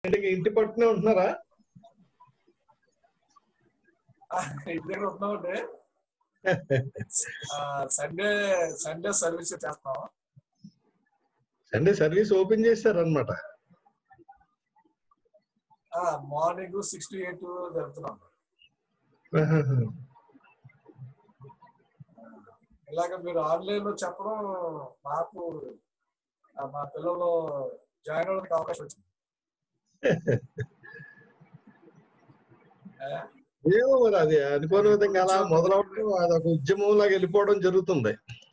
ఇంటి పట్టునే ఉంటున్నారా? ఇంటి ఉంటున్నామండి. సండే సండే సర్వీస్ చేస్తాం. సండే సర్వీస్ ఓపెన్ చేశారనమాట. మార్నింగ్ 6 to 8 జరుగుతున్నాం. ఇలాగ మీరు ఆన్లైన్ లో చెప్పడం నాకు మా పిల్లలు జాయిన్ అవ్వడానికి అవకాశం వచ్చింది. ఏమో మరి అది అనుకోని విధంగా అలా మొదలవడం అదొక ఉద్యమం లాగా వెళ్ళిపోవడం జరుగుతుంది.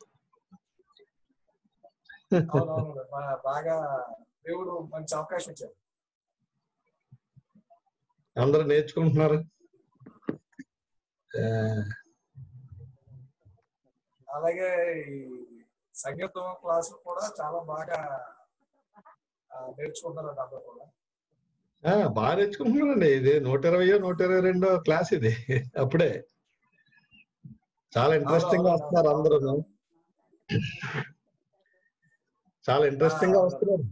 అవునవును, బాగా దేవుడు మంచి అవకాశం ఇచ్చారు. అందరూ నేర్చుకుంటున్నారు. అలాగే ఈ సంగీతం క్లాసులు కూడా చాలా బాగా నేర్చుకుంటున్నారండి అందరూ కూడా. బాగా నేర్చుకుంటున్నారండి. ఇది 120, 122 క్లాస్ ఇది. అప్పుడే చాలా ఇంట్రెస్టింగ్ గా వస్తున్నారు అందరూ. చాలా ఇంట్రెస్టింగ్ గా వస్తున్నారు.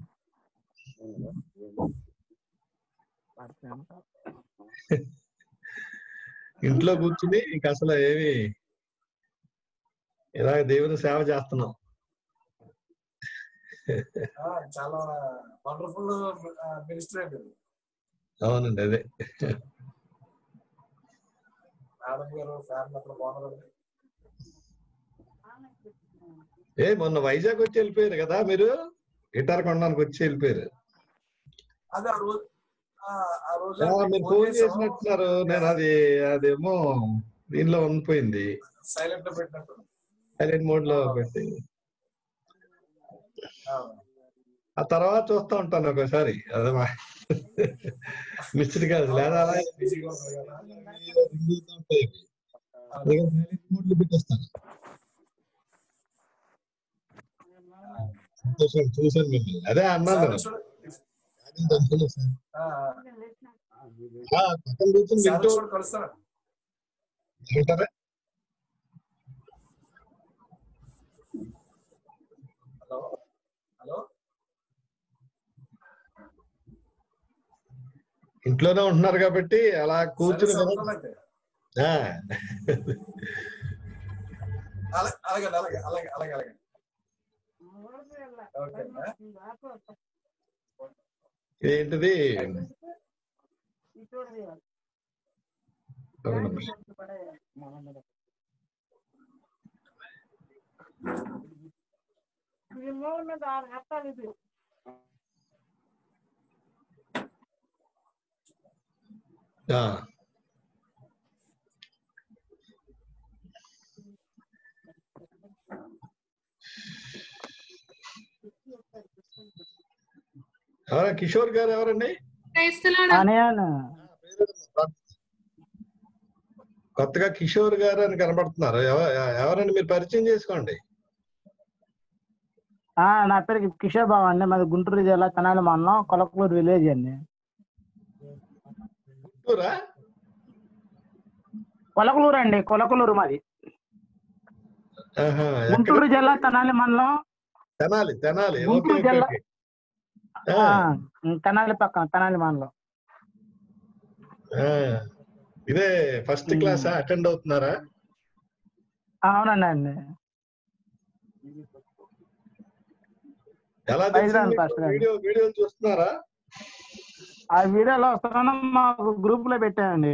ఇంట్లో కూర్చుని ఇంక అసలు ఏమి ఇలా దేవుని సేవ చేస్తున్నాం. చాలా వండర్ఫుల్ మినిస్ట్రీ అండి. అవునండి, అదే. మేడం గారు ఫ్యామిలీ అక్కడ బాగున్నారండి. మొన్న వైజాగ్ వచ్చి వెళ్ళిపోయారు కదా మీరు, గిటార్ కొనడానికి వచ్చి వెళ్ళిపోయారు. అదే ఆ రోజు మీరు ఫోన్ చేసినట్టున్నారు. నేను అదేమో దీనిలో ఉండిపోయింది, సైలెంట్ లో పెట్టినట్టు, సైలెంట్ మోడ్ లో పెట్టి. ఆ తర్వాత చూస్తా ఉంటాను ఒకసారి. అదే మిస్డ్ కాదు లేదా అలా పెట్టేస్తాను. సంతోషం, చూసాను మిమ్మల్ని. అదే అన్నాను పక్కన కూర్చొని వింటూ ఉంటారా. ఇంట్లోనే ఉంటున్నారు కాబట్టి అలా కూర్చుని ఏంటిది కిషోర్ గారు ఎవరండి? కొత్తగా కిషోర్ గారు అని కనబడుతున్నారు. ఎవరండి మీరు? పరిచయం చేసుకోండి. నా పేరు కిషోర్ బాబు అండి. మాది గుంటూరు జిల్లా తెనాలి మండలం కొలకలూరు విలేజ్ అండి. కొలకలూరు అండి, కొలకలూరు మాది. గుంటూరు జిల్లా తెనాలి మండలం. తెనాలి గుంటూరు జిల్లా తెనాలి పక్కన, తెనాలి మండలం. ఇదే ఫస్ట్ క్లాస్ అటెండ్ అవుతున్నారా? అవునండి అండి. ఎలా వీడియో చూస్తున్నారా? ఆ వీడియోలో వస్తున్నా మాకు గ్రూప్ లో పెట్టానండి.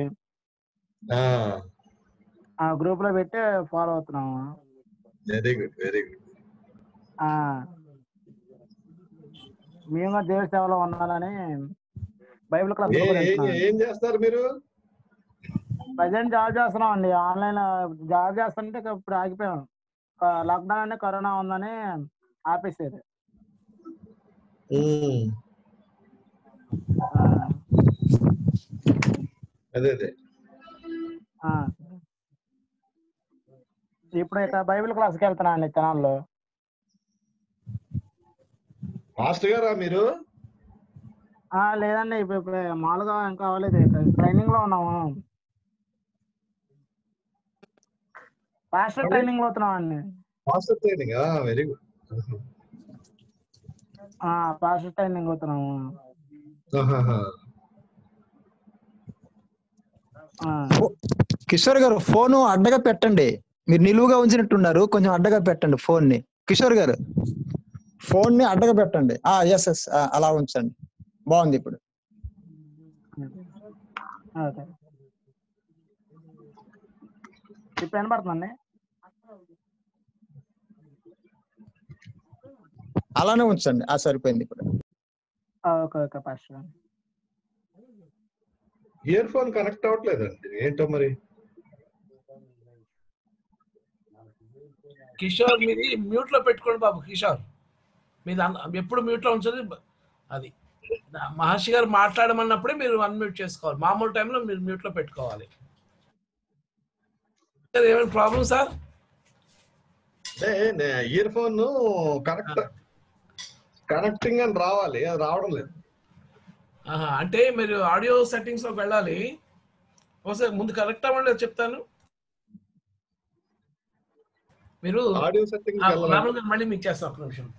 ఆ గ్రూప్ లో పెట్టి ఫాలో అవుతున్నాము. Very good, very good. మేము దేవుడి సేవలో ఉండాలని బైబిల్ క్లాస్. ఏం చేస్తారు మీరు? ప్రజెంట్ జాబ్ చేస్తున్నాం అండి. ఆన్లైన్ జాబ్ చేస్తుంటే ఇప్పుడు ఆగిపోయాం. లాక్డౌన్ అని, కరోనా ఉందని ఆపేసారు. అదే ఇప్పుడు ఇక బైబిల్ క్లాస్కి వెళ్తున్నా అండి తెనాల్లో. మాస్టర్ గారా మీరు? లేదండి, ఇప్పుడు మామూలుగా ఇంకా అవ్వలేదు. ట్రైనింగ్ లో ఉన్నాము. పాస్టర్ ట్రైనింగ్ లో అవుతున్నాం అండి. Pastor training, very good. Pastor training అవుతున్నాము. ఆహాహా. ఆ, కిషోర్ గారు ఫోన్ అడ్డగా పెట్టండి. మీరు నిలువుగా ఉంచినట్టున్నారు, కొంచెం అడ్డగా పెట్టండి ఫోన్ ని. కిషోర్ గారు ఫోన్ ని అడ్డగా పెట్టండి. ఎస్ ఎస్, అలా ఉంచండి, బాగుంది ఇప్పుడు. ఓకే. ఇప్పుడు వినపడుతుందండి? అలానే ఉంచండి, సరిపోయింది ఇప్పుడు. ఓకే ఓకే పాస్టర్ గారు. ఇయర్ ఫోన్ కనెక్ట్ అవ్వట్లేదండి, ఏంటో మరి. కిషోర్ మీది మ్యూట్ లో పెట్టుకోండి బాబు. కిషోర్ మీది ఎప్పుడు మ్యూట్ లో ఉంచండి. అది మహర్షి గారు మాట్లాడమన్నప్పుడే మీరు అన్మ్యూట్ చేసుకోవాలి. మామూలు టైంలో మీరు మ్యూట్ లో పెట్టుకోవాలి. ఏమైనా ప్రాబ్లం సార్? అంటే ఇయర్ ఫోన్ కనెక్టింగ్ అని రావాలి, అది రావడం లేదు. అంటే మీరు ఆడియో సెట్టింగ్స్ లోకి వెళ్ళాలి. ఒకసారి ముందు కనెక్ట్ అవ్వండి, చెప్తాను. మీరు ఆడియో సెట్టింగ్ మళ్ళీ మీకు చేస్తాను ఒక నిమిషం.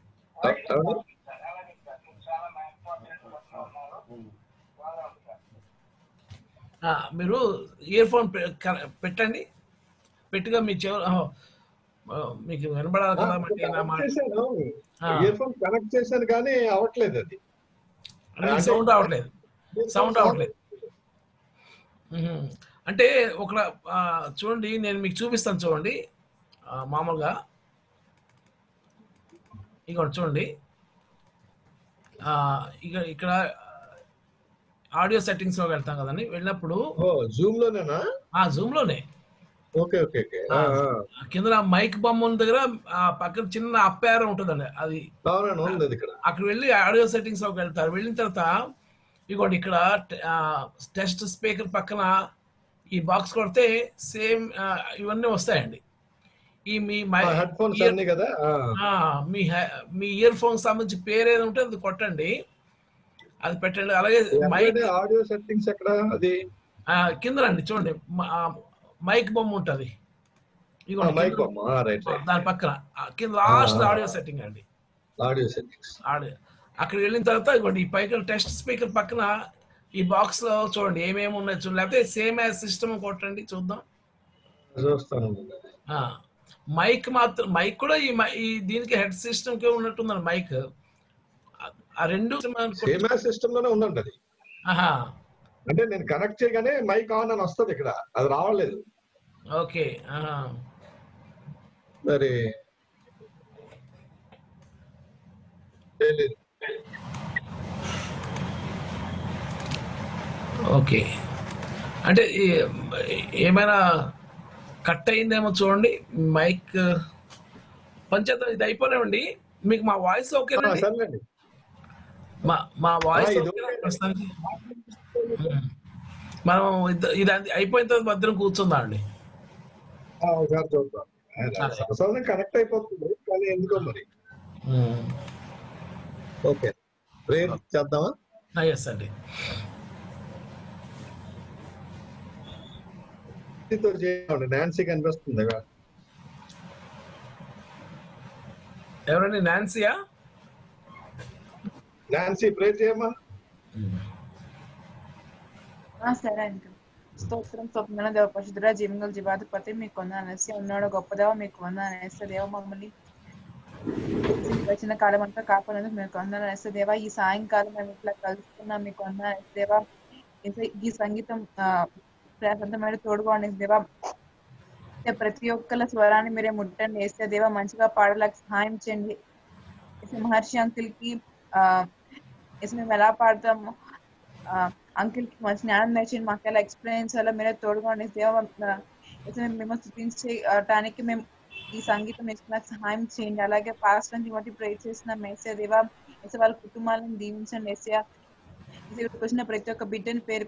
మీరు ఇయర్ ఫోన్ పెట్టండి. పెట్టిగా మీ మీకు వినబడాలి కదా. ఇయర్ ఫోన్ కనెక్ట్ చేశాను కానీ అవ్వట్లేదు, అది సౌండ్ రావట్లేదు. అంటే ఒక చూడండి, నేను మీకు చూపిస్తాను చూడండి. మామూలుగా ఇక్కడ చూడండి, ఇక్కడ ఆడియో సెట్టింగ్స్ లో వెళ్తాం కదండి. వెళ్ళినప్పుడు జూమ్ లోనేనా? జూమ్ లోనే. Okay okay okay. కింద మైక్ బొమ్మ దగ్గర పక్కన చిన్న అప్పారో ఉంటుందండి, అది అక్కడ వెళ్ళి ఆడియో సెట్టింగ్స్ లోకి వెళ్తారు. వెళ్ళిన తర్వాత ఇదిగోండి, ఇక్కడ టెస్ట్ స్పీకర్ పక్కన ఈ బాక్స్ కొడితే సేమ్ ఇవన్నీ వస్తాయండి. ఈ మీ హెడ్ ఫోన్స్ అన్ని కదా. మీ ఇయర్ ఫోన్ సంబంధించి పేరు ఏదో ఉంటే అది కొట్టండి, అది పెట్టండి. అలాగే మైక్ ఆడియో సెట్టింగ్స్ ఎక్కడ? అది కింద రండి, చూడండి మైక్ బొమ్మ ఉంటుంది. దాని పక్కన కింద లాస్ట్ ఆడియో సెట్టింగ్ అండి. ఆడియో సెట్టింగ్స్ అక్కడికి వెళ్ళిన తర్వాత ఇదిగోండి, ఈ పైన టెస్ట్ స్పీకర్ పక్కన ఈ బాక్స్ లో చూడండి ఏమేమి ఉన్నాయి చూడండి. లేకపోతే సేమ్ యాజ్ సిస్టమ్ కొట్టండి, చూద్దాం. మైక్ మాత్రం, మైక్ కూడా ఈ దీనికి హెడ్ సిస్టమ్ కే ఉన్నట్టుందండి మైక్. ఆ రెండు సేమ్ యాజ్ సిస్టమ్ లోనే ఉందండి అది. అంటే నేను కనెక్ట్ చేయగానే మైక్ ఆన్ అని వస్తుంది, ఇక్కడ అది రావట్లేదు. ఓకే. మరి ఓకే, అంటే ఏమైనా కట్ అయిందేమో చూడండి. మైక్ పంచేత ఇది అయిపోయినామండి. మీకు మా వాయిస్ ఓకేనండి? మా వాయిస్ ప్రస్తుతానికి మనం ఇది అయిపోయిన తర్వాత భద్రం కూర్చుందా అండి? కనెక్ట్ అయిపోతుంది కానీ ఎందుకో మరి. ఓకే, ప్రేయర్ చేద్దామా? ఎస్ అండి. నాన్సీ కనిపిస్తుంది. ఎవరండి? నాన్సీయా? నాన్సీ ప్రేయర్ చేయమ్మా. సరే అండి. స్తోత్రం స్వప్న దేవ పరిశుద్ధుడా, జీవంగల జీవాధిపతి మీకు వందనాలు. ఉన్నాడు గొప్ప దేవ, మీకు వందనాలు. దేవ మమ్మల్ని వచ్చిన కాలం అంతా కాపాడేందుకు మీకు వందనాలు. దేవ ఈ సాయంకాలం మేము ఇట్లా కలుసుకున్నాం, మీకు వందనాలు. దేవ ఈ సంగీతం ప్రశాంతమైన తోడుగా ఉండే దేవ, ప్రతి ఒక్కళ్ళ స్వరాన్ని మీరే ముట్టండి. వేస్తే దేవ మంచిగా పాడలేక సహాయం చేయండి. మహర్షి అంకిల్ కి మేము ఎలా పాడతాము, అంకిల్ కి మంచి జ్ఞానం నేర్చండి, మాకు ఎలా ఎక్స్పీరియన్స్ అలా మీరే తోడుగా ఉండే దేవ. మేము స్థుతించడానికి మేము ఈ సంగీతం నేర్చుకున్న సహాయం చేయండి. అలాగే పాస్టర్ బట్టి ప్రే చేస్తున్నాం వేసే దేవ. వాళ్ళ కుటుంబాలను దీవించండి. వేసే వచ్చిన ప్రతి ఒక్క బిడ్డని పేరు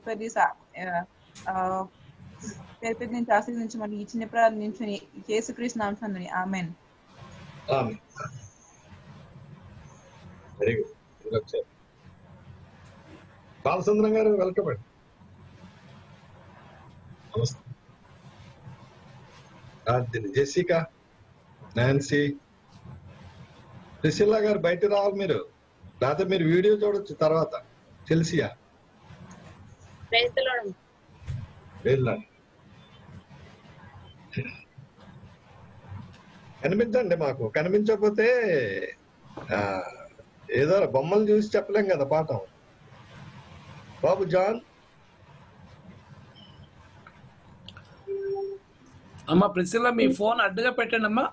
నుంచి ఆశీర్వదించమని ఈ చిన్న ప్రార్థించి యేసుక్రీస్తు నామమున ఆమేన్. Very good. బాలసుందరం గారు వెల్కమ్ అండి. నమస్తే. జెసికా, నాన్సీ, ప్రిసిల్లా గారు బయట రావాలి మీరు, లేకపోతే మీరు వీడియో చూడొచ్చు తర్వాత. చెల్సియా కనిపించండి మాకు. కనిపించకపోతే ఏదో బొమ్మలు చూసి చెప్పలేం కదా పాఠం. బాబు జాన్. అమ్మా ప్రిసిల్లా మీ ఫోన్ అడ్డుగా పెట్టండి అమ్మా.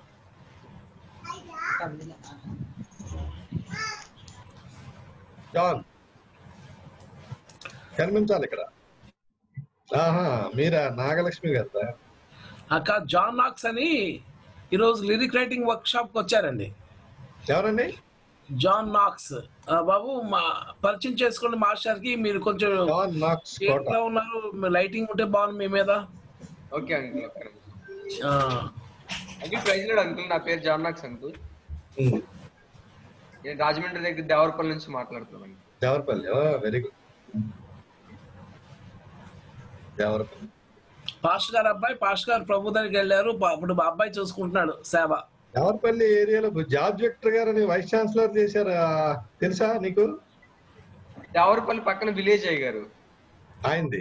జాన్ కనిపించాలి ఇక్కడ. మీరా? నాగలక్ష్మి గారు అక్క. జాన్ నాక్స్ అని ఈరోజు లిరిక్ రైటింగ్ వర్క్ షాప్ కి వచ్చారండి. ఎవరండి? జాన్ నాక్స్. బాబు మా పరిచయం చేసుకోండి మాస్టర్ కి. మీరు కొంచెం ఎట్లా ఉన్నారు? లైటింగ్ ఉంటే బాగుంది మీ మీద. Okay uncle. Praise lord uncle. నా పేరు జాన్ నాక్స్ అంకుల్. నేను రాజమండ్రి దగ్గర దేవరపల్లి నుంచి మాట్లాడుతున్నాను. Devarapalli. Very good. Devarapalli. Pastor గారు అబ్బాయి, పాస్టర్ గారు ప్రభు దగ్గరికి వెళ్ళారు. ఇప్పుడు మా అబ్బాయి చూసుకుంటున్నాడు సేవ. దేవరపల్లి ఏరియాలో జార్జ్ విక్టర్ గారు అని వైస్ ఛాన్సలర్ చేశారు, తెలుసా నీకు? దేవరపల్లి పక్కన విలేజ్ అయ్యారు ఆయనది.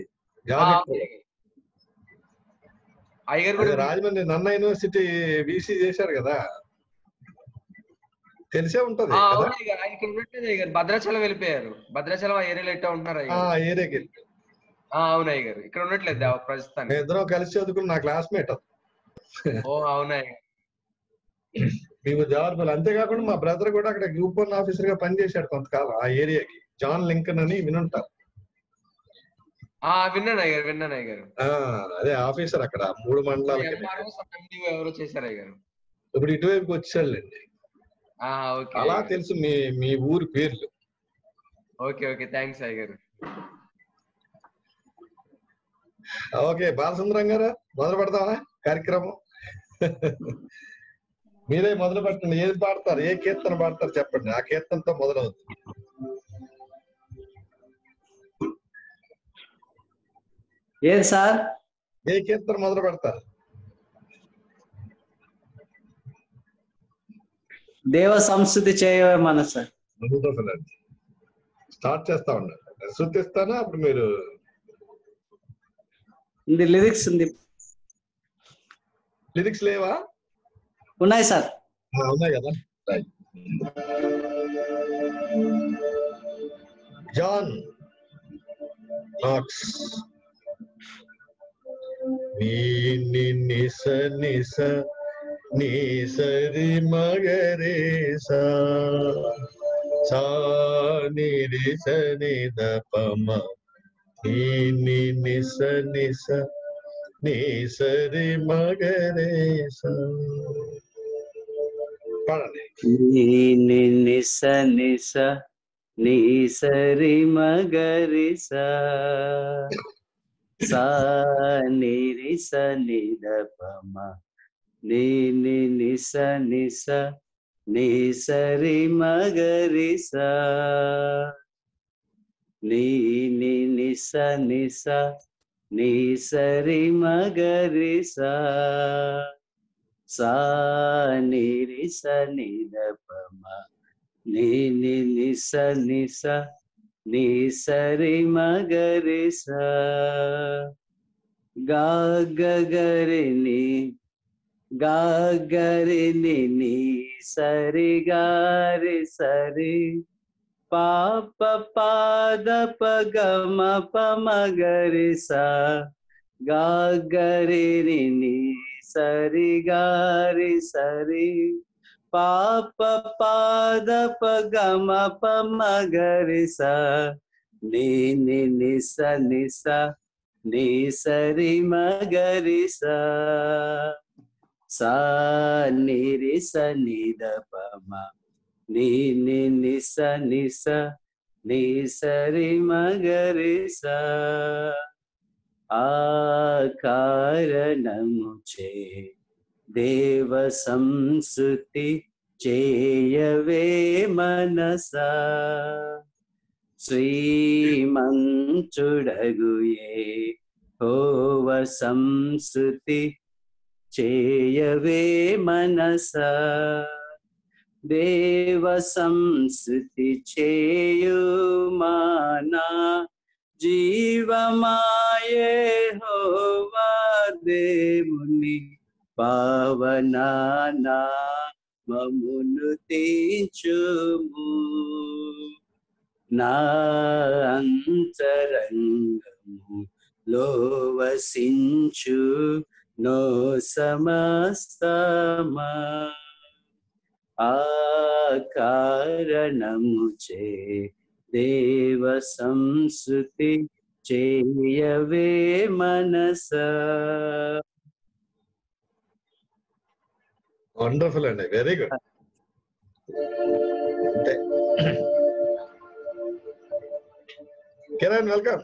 రాజమండ్రి నన్న యూనివర్సిటీ వీసీ చేశారు కదా, తెలిసే ఉంటది. భద్రాచలం వెళ్ళిపోయారు. భద్రాచలం ఏరియాలో ఎట్టా ఉంటున్నారు? ఏరియాకి వెళ్ళిపోయారు. అవును అయ్య గారు. ఇక్కడ ఉండట్లేదు ప్రస్తుతానికి. ఇద్దరం కలిసి చదువుకుని నా క్లాస్మేట్. ఓ అవునా. మేము దేవరపల్లి. అంతేకాకుండా మా బ్రదర్ కూడా అక్కడ గ్రూప్ 1 ఆఫీసర్ గా పనిచేశాడు కొంతకాలం ఆ ఏరియాకి. జాన్ లింకన్ అని వినుంటారు. విన్నాను అయ్య గారు. విన్నాను అయ్య గారు. అదే ఆఫీసర్ అక్కడ 3 మండలాలకి. ఎవరో చేశారు అయ్య గారు. ఇప్పుడు ఇటువైపుకి వచ్చాడండి. అలా తెలుసు మీ ఊరి పేర్లు. ఓకే ఓకే, థ్యాంక్స్ అయ్య గారు. ఓకే బాలసుందరం గారు, మొదలు పెడతామా కార్యక్రమం? మీరే మొదలు పెట్టండి. ఏది పాడతారు? ఏ కీర్తన పాడతారు చెప్పండి. ఆ కీర్తనతో మొదలవుతుంది. ఏది సార్? ఏ కీర్తన మొదలు పెడతారు? దేవ సంస్కృతి చేయవే మనసు. స్టార్ట్ చేస్తా ఉండండి. శృతిస్తానా అప్పుడు మీరు. లిరిక్స్ ఉంది. లిరిక్స్ లేవా? ఉన్నాయి సార్. ఉన్నాయి కదా. John Knox. నిస నిస నీ సరి మగరే సా ని స ని ద ప మ ని నిస నిస నీ సరి మగరే సా. పాడండి. ని నిస నిస నీ సరి మగరి సా ని రి స ని ద ప మ ని నిస నిస నీ సరి మగరి సా ని నిస నిస నీ సరి మగరి సా ని రి స ని ద ప మ ని నిస నిస నీ సరి మగరి సా గా గరి ని గా గరి ని సరి గారి సరి పాప పాద ప గ మ ప మగరి సా గా గరి ని సరి గారి సరి పాప పాద ప గ మ ప మగరి సా ని నిస నిస నీ సరి మగరి సా ని రి స ని ద ప మ ని నిస నిస నీ సరి మగరి సా కారణము చే దేవ సంస్కృతి చేయవే మనసా శ్రీమంతుడగు యెహోవ సంస్కృతి చేయవే మనసా దేవ సంస్థుతి చేయుమానా జీవమాయే హోవా దేవుని పావనానా మమును తీర్చుము నా అంతరంగము లోవసించు నో సమస్తమా ఆ కారణము చే దేవ సంస్తుతి చేయవే మనస. వండర్ఫుల్ అండి, వెరీ గుడ్. అంతే. కిరణ్ వెల్కమ్.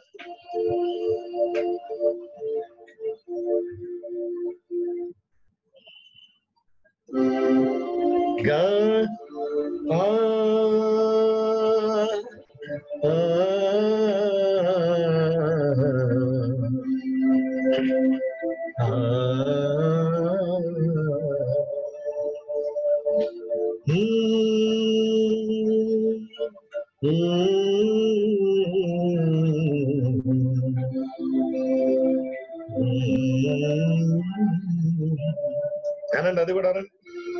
గా అనండి, అది కూడా అనండి.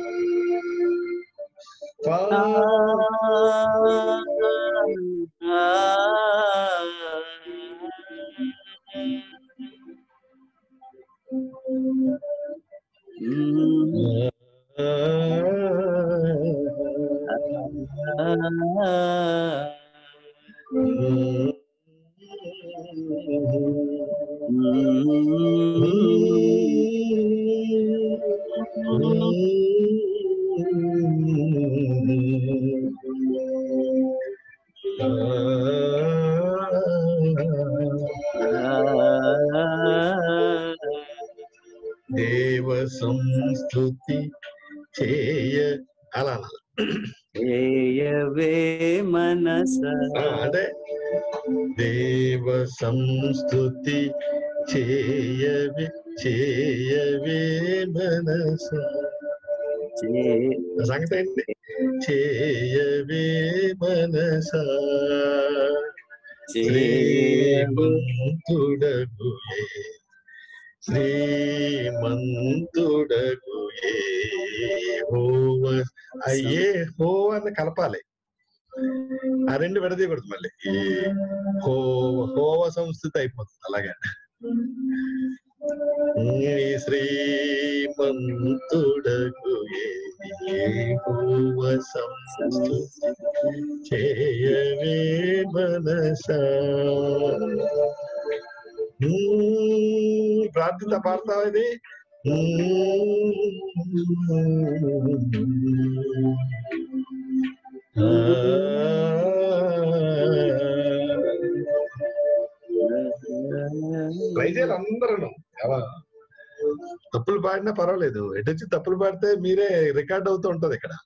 దేవ సంస్తుతి చేయ అలా చేయవే మనస. అంటే దేవ సంస్తుతి చేయవే చేయవే మనస. సంగతి ఏంటి? చేయవే మనస శ్రీమంతుడగు శ్రీమంతుడగు యెహోవా. అయ్యే హో అని కలపాలి, ఆ రెండు విడదీయకూడదు. మళ్ళీ ఈ హోవ సంస్థితి అయిపోతుంది అలాగే. శ్రీమంతుడగు యెహోవా సంస్థితి చేయవే మనసా. ప్రార్థన పాడతావా ఇది? ట్రై చేయాలి అందరూ. తప్పులు పాడినా పర్వాలేదు, ఎటు వచ్చి తప్పులు పాడితే మీరే రికార్డ్ అవుతూ ఉంటది ఇక్కడ.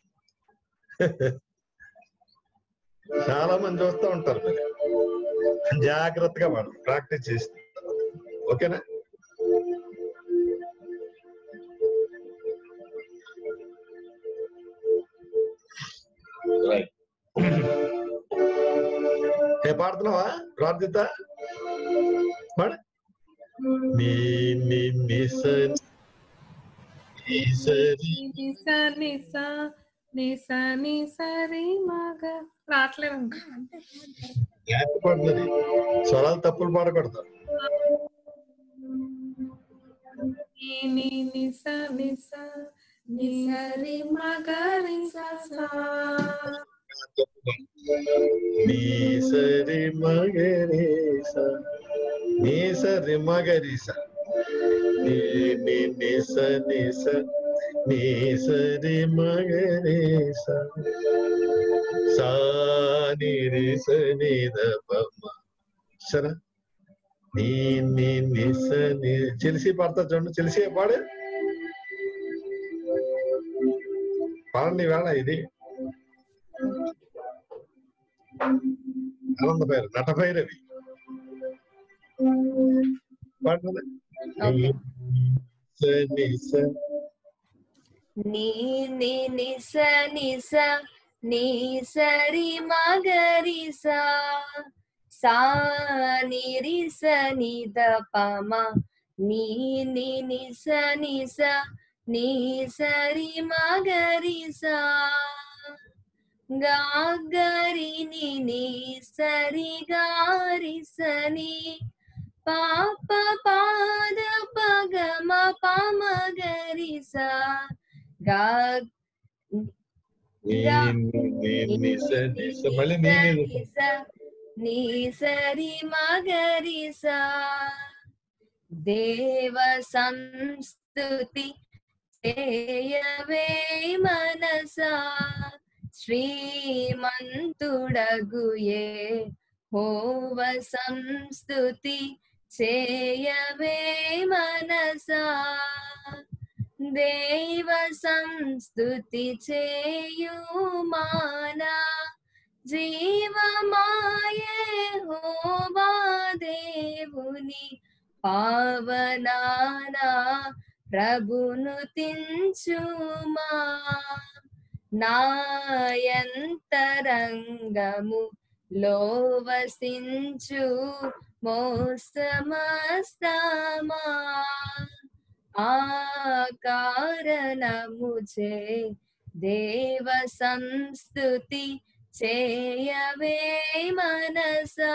చాలా మంది చూస్తూ ఉంటారు, జాగ్రత్తగా పాడు, ప్రాక్టీస్ చేస్తే. ఓకేనా? ఏ పాడుతున్నావా ప్రార్థిత? పాడు. పడుతుంది, స్వరాలు తప్పులు పాడకూడదు. సరి మగరీస నీ సరి మగరీస నిస నిస నీ సరి మగరీస సా నిరిస నిదపమ సరే నీ నీ నిస ని. చెలిసి పాడతా చూడండి, చెలిసి పాడు, పాడండి వేళ. ఇది ఆనంద భైరవి, నట భైరవి పాడుతుంది. నీ ని ని స ని స ని సరి మగరి సా సా ని రి స ని ద ప మ నీ ని ని స ని స ని సరి మగరి సా గా గరి ని ని సరి గారి సని పాప పాద పగ మ పమ గరి సా గా గా నీ మళ్ళీ నీ నీ సరి మగరి సా దేవ సంస్తుతి చేయవే మనసా శ్రీమంతుడగుయే హోవ సంస్తుతి చేయవే మనసా దేవ సంస్తుతి చేయుమానా జీవమాయే హోవా దేవుని పావనానా ప్రభును తించుమా నాయంతరంగము లోవసించు మోస్తమస్తమా ఆ కారణముచే దేవ సంస్తుతి చేయవే మనసా.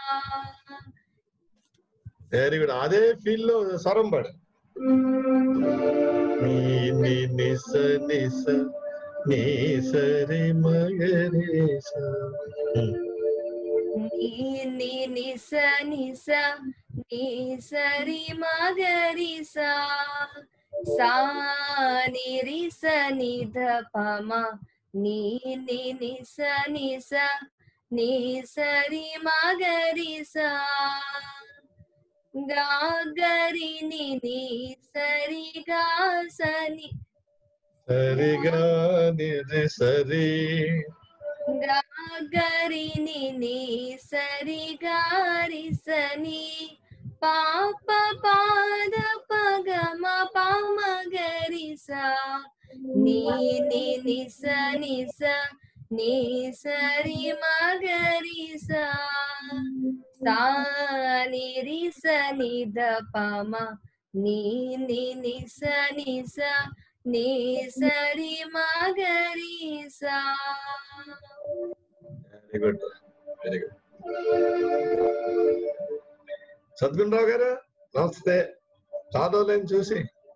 Very good. అదే ఫీల్ లో స్వరం పాడు. నీ ని నిస నిస నీ సరి మగరి సా నీ ని నిస నిస నీ సరి మగరి సా సా ని రి స ని ధ ప మ నీ ని నిస నిస నీ సరి మగరి సా గా గరి ని ని సరి గా సని సరిగా నిరి సరి గా గరి ని ని సరి గారి సని పాప పాద పగ మ పమ గరి సా నీ ని ని స ని స నీ సరి మగరి సా సా ని రి స ని ద ప మ నీ ని ని స ని స నీ సరి మగరి సా. Very good, very good. Sadgunarao గారు నమస్తే, చాదోలేని చూసి.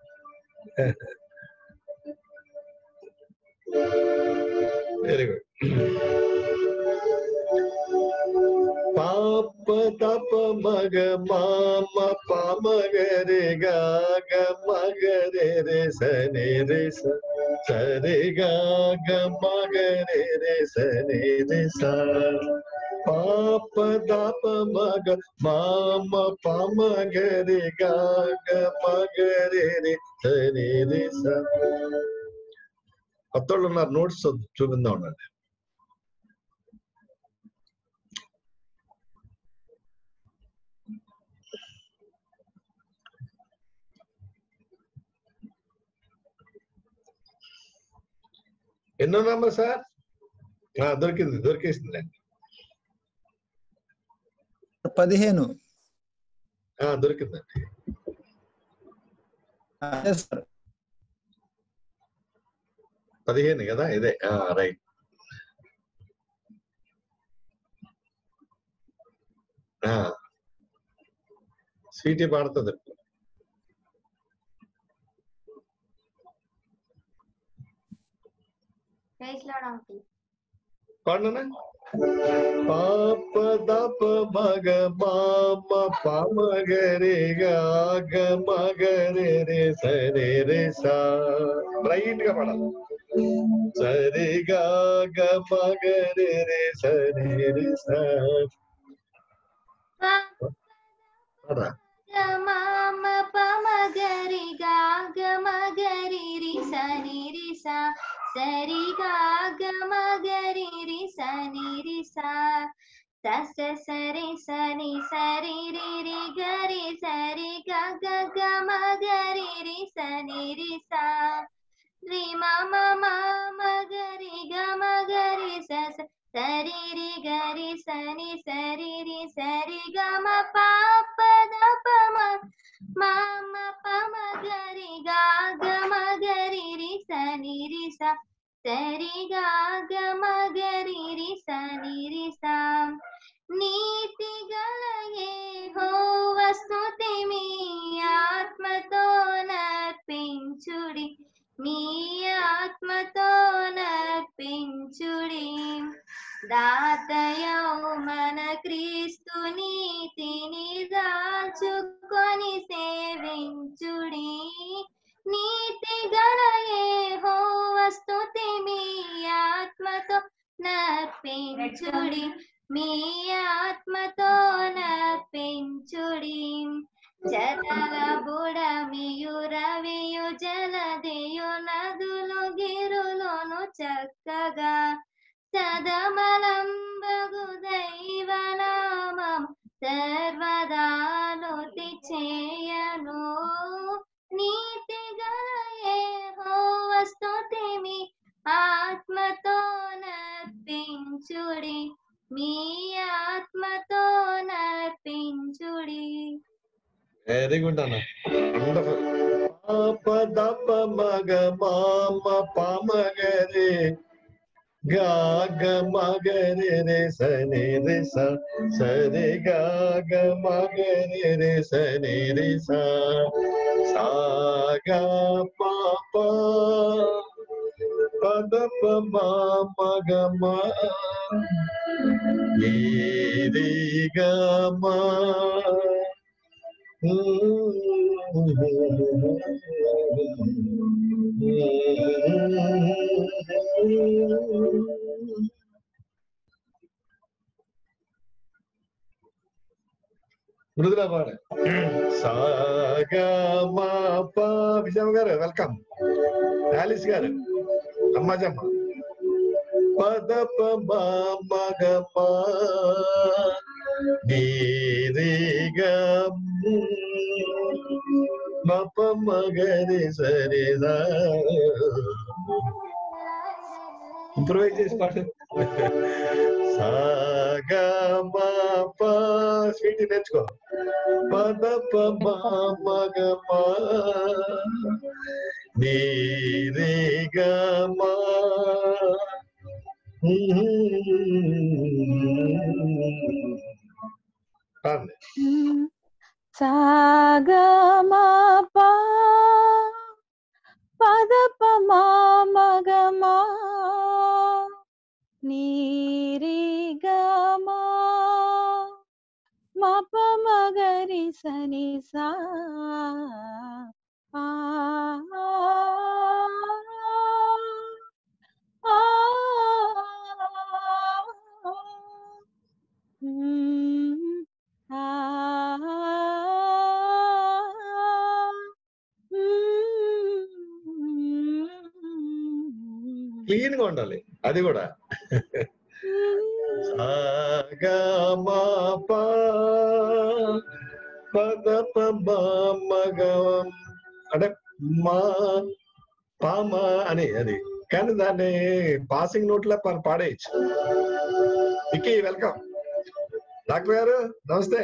Very good. పాప తప మగ మామ పామగరే గాగ మగరే రే సని రే సరి గాగ మగరే రే సని రే సా పాప తప మగ మామ పామగరే గాగ మగరే రే సని రే సా. కొత్తోళ్ళు ఉన్నారు, నోట్స్ చూపిందా ఉండండి. ఎన్నో నంబర్ సార్? దొరికేసిందండి. 15. దొరికిందండి. సార్ 15 కదా ఇదే, రైట్. స్వీటీ పాడుతుంది. పాడునా? పాప దప మగ మామ పామగరే గాగ మగరే రే సరే రే సా. రైట్ గా పాడాలి. సరి గాగ మగరే రే సరే రే సా. మామ పమగరి గాగ మగరి రి సని రి సా సరి గాగ మగరి రి సని రి సా సస సరి సని సరి రి రి గరి సరి గగ గ మగరి రి సని రి సా రి మ మ మ మ గరి గ మ గరి స స సరి రి గరి సని సరి రి సరి గ మ ప ప ద ప మ మ మ ప మ గరి గ గ మ గరి రి సని రి స సరి గ గ మ గరి రి సని రి స నీతి గల యెహోవా స్తుతి మీ ఆత్మతో నర్పించుడి మీ ఆత్మతో నర్పించుడి దాతయౌ మన క్రీస్తు నీతిని దాల్చుకొని సేవించుడి నీతి గల యెహోవా స్తుతి మీ ఆత్మతో నర్పించుడి మీ ఆత్మతో నర్పించుడి జతల బుడమియు రవియు జలదియు నదులు గిరులోను చక్కగా సదమలంబగు దైవనామం సర్వదానుతి చేయను నీతి గల యెహోవా స్తుతి మీ ఆత్మతో నర్పించుడి మీ ఆత్మతో నర్పించుడి. వెరీ గుడ్ అన్న, వండర్ఫుల్. పాప దప మగ మామ పామగరే గాగ మగరే రే సని రే స సరి గాగ మగరే రే సని రే స సాగా పాప పదప మగ మా గమా మృదులా పాడ సాగమా పా. విజయమ్మ గారు వెల్కమ్. ఆలిస్ గారు, అమ్మాజమ్మ. పదప మగమా మప మగరి సరిదా. ఇంప్రూవైజ్ చేసి పాట. సాగమా పా స్వీట్ నేర్చుకో. పదప మగమా గమా సాగమా పా పదప మగమా నీరిగమా మప మగరి సని సా క్లీన్ గా ఉండాలి అది కూడా. సాగమా పా పదప మగం అంటే మా పామ అని అది, కానీ దాన్ని పాసింగ్ నోట్ లో పాడేయచ్చు. విక్కీ వెల్కమ్. డాక్టర్ గారు నమస్తే.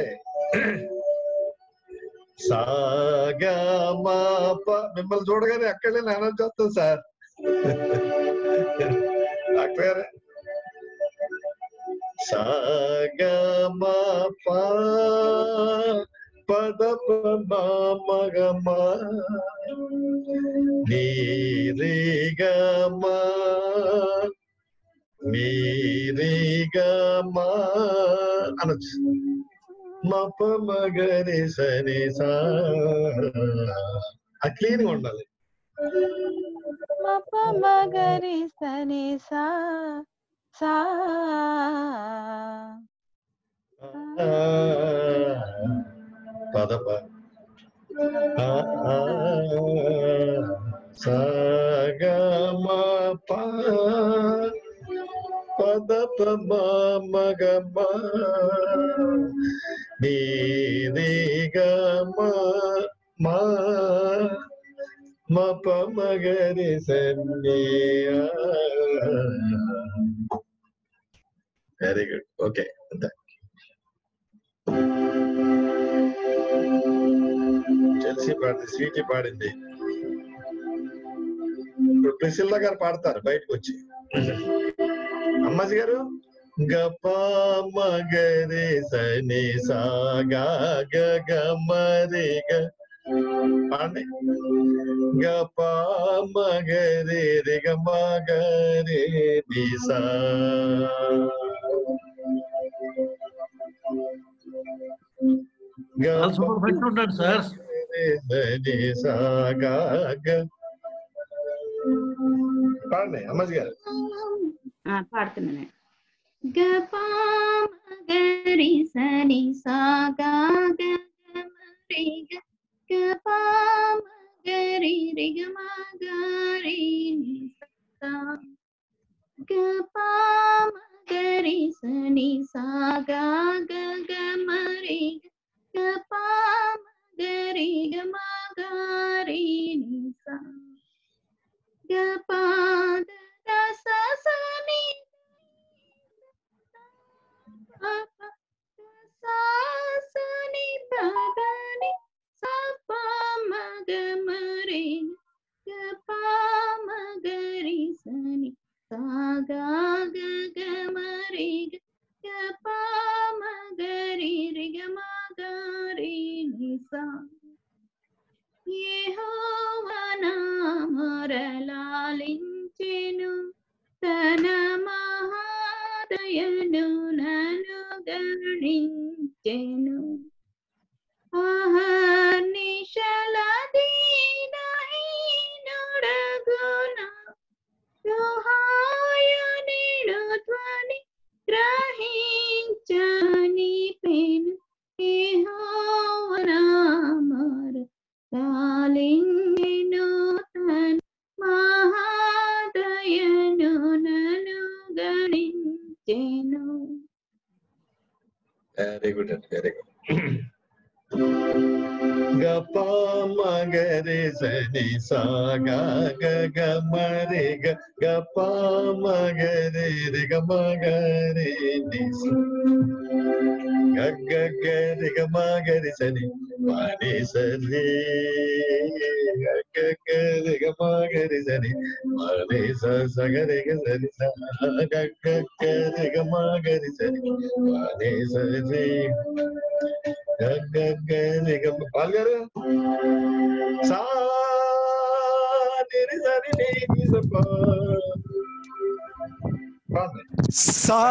సాగమా మిమ్మల్ని చూడగానే అక్కడే నాన్న చేస్తాను సార్. డాక్టర్ గారు సాగమా పదప మగమా నీరిగమా అనొచ్చు. మప మగరి సని సా. క్లీన్ గా ఉండాలి. మప మగరి సని సా సా పదప సాగమా పా పదప మగమా నీరిగమా మప మగరి సని. Very good. ఓకే, అంతే. చెల్సి పాడింది, స్వీటీ పాడింది. ఇప్పుడు ప్రిసిల్లా గారు పాడతారు బయటకు వచ్చి. అమ్మాజీ గారు గప మగరి సని సాగా గ మరి గ పాడండి. గప మగరి రి గ మగరి ని సా. పెట్టుకుంటాడు సార్. పాడండి అమ్మాజీ గారు. పాడుతున్నాను. గరి సని సాగా గరి గరి రి గ మగరి ని సా. గరి సని సాగా గ మరి గరి గ మగరి ని సా. గ స సని సని పదని సప మగ మరి గ మగరి సని సాగా గ మరి గ మగరి రి గ మగరి ని సా. యెహోవా నామరలాలించెను, తన మహాదయను నన్ను గణించెను. అహర్నిశల దీనహీనుడగున సహాయనిడు ధ్వని గ్రహించని పెను. యెహోవా నామరలాలించెను, తన మహాదయను నన్ను గణించెను. వెరీ గుడ్ అండి, వెరీ గుడ్. గప మగరి సని సాగా గ మరి గప మగరి రి గ మగరి ని సా. గరి గ మగరి సని పని సరి గరి గ మగరి సని పని సగరి గ సరి సా. గరి గ మగరి సని పని సరి పాల్గారు. సా నిరి సరి ని సప. సా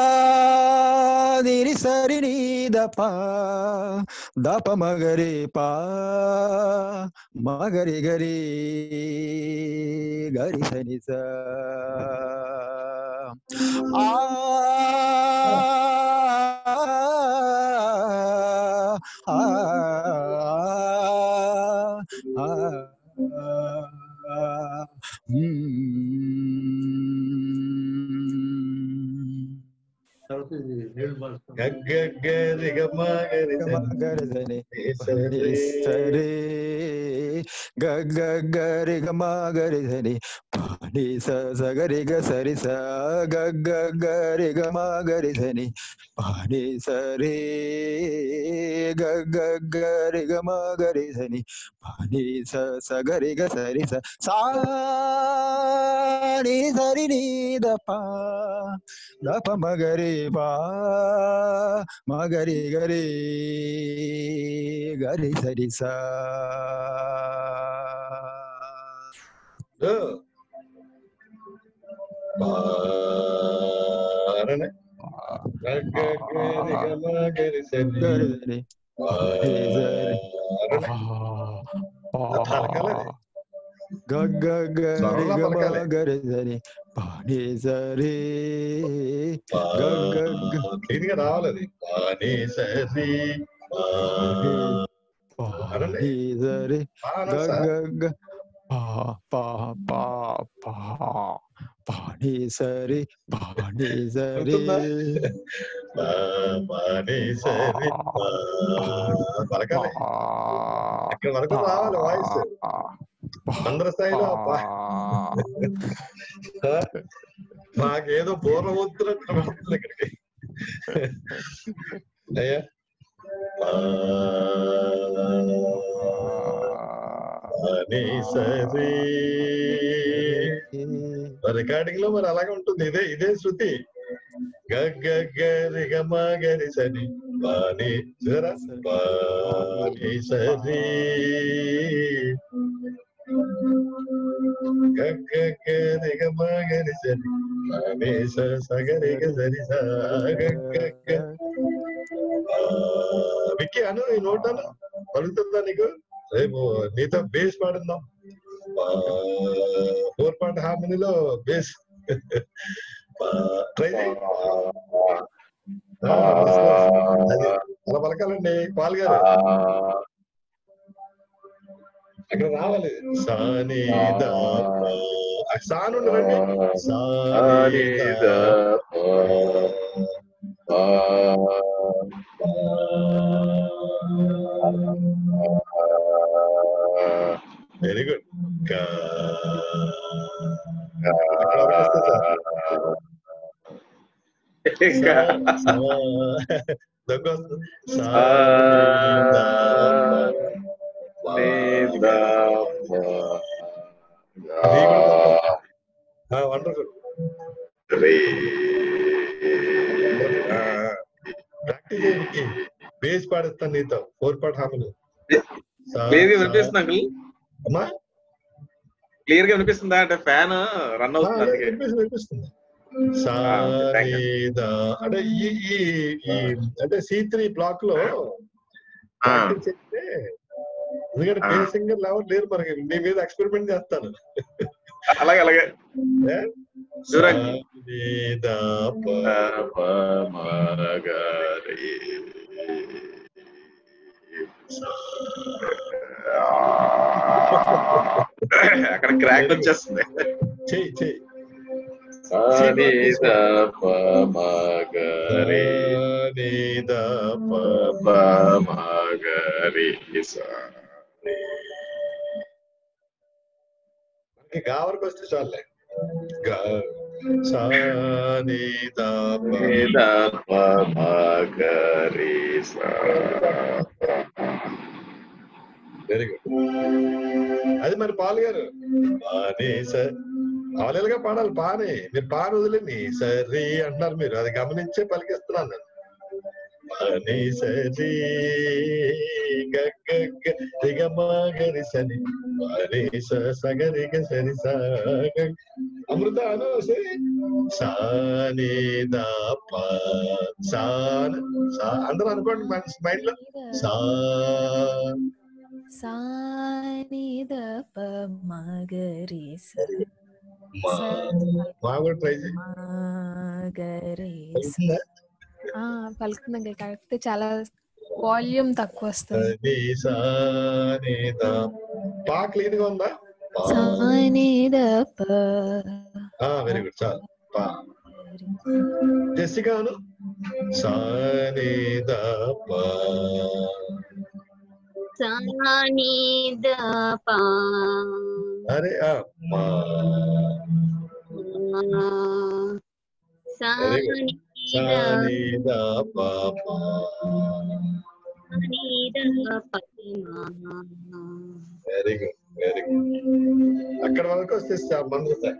నిరి సరి ని దప దప మగరి పా మగరి గరి గరి సని సా. ఆ గరి గ మగరి సని సరే గరి గ మగరి సని పని సగరి గ సరి సా. గరి గ మగరి సని పని సరే గరి గ మగరి సని పని సగరి గ సరి సా. సా ని సరి ని దప దప మగరి పా మగరి గరి గరి సరి సా. గరి సని గరి సరి పని సరి క్లీన్ గా రావాలి అది. పని సరి పని సరి పాని సరి పాని సరి పాని సరి పలకాలి. అక్కడ వరకు రావాలి వాయిస్. మందర స్థాయిలో నాకేదో పూర్వం వస్తున్నట్టు ఇక్కడికి అయ్యా సరే రికార్డింగ్ లో మరి అలాగే ఉంటుంది. ఇదే శృతి గరి గరి సరి పాని పాని సరి గరి గరి సరి పాని సగరి సరి విక్కీ అను ఈ నోట్ అను పలుకుతుందా నీకు? రేపు నీతో బేస్ పాడుందాం. 4 హార్మోనీలో బేస్ ట్రై చేయి. అది అలా పలకాలండి పాల్ గారు, అక్కడ రావాలి. సాని సాను రండి. Very good. వండర్ఫుల్. ప్రాక్టీస్ చేయి. బేస్ పాడిస్తాను నీతో 4 హార్మోనీ. వినిపిస్తుంది అమ్మా? క్లియర్ గా వినిపిస్తుందా? అంటే ఫ్యాన్ రన్ అవుతుంది. వినిపిస్తుంది. అంటే అంటే C3 బ్లాక్ లో చెప్తే, ఎందుకంటే బేస్ సింగర్ ఎవరు లేరు మనకి. నీ మీద ఎక్స్పెరిమెంట్ చేస్తాను. అలాగే అలాగే. అక్కడ క్రాక్ వచ్చేస్తుంది. చెయ్యి చెయ్యి. గావరికి వస్తే చాలే. Very good. అది మరి పాల్ గారు పాని సార్ అవలేలుగా పాడాలి. పాని మీరు పాని వదిలేండి. సరి అంటున్నారు మీరు, అది గమనించే పలికిస్తున్నాను నేను. పాని సరి గరి సరి పాని సగరి సరి అమృత అను సాని అందరూ అనుకోండి మైండ్ లో. పలుకుతుంది కాకపోతే చాలా వాల్యూమ్ తక్కువ వస్తుంది. పా క్లీన్ గా ఉందా? Very good. చాలు. జెసికాను అరే వెరీ గుడ్ వెరీ గుడ్. అక్కడ వరకు వస్తే మందు సార్.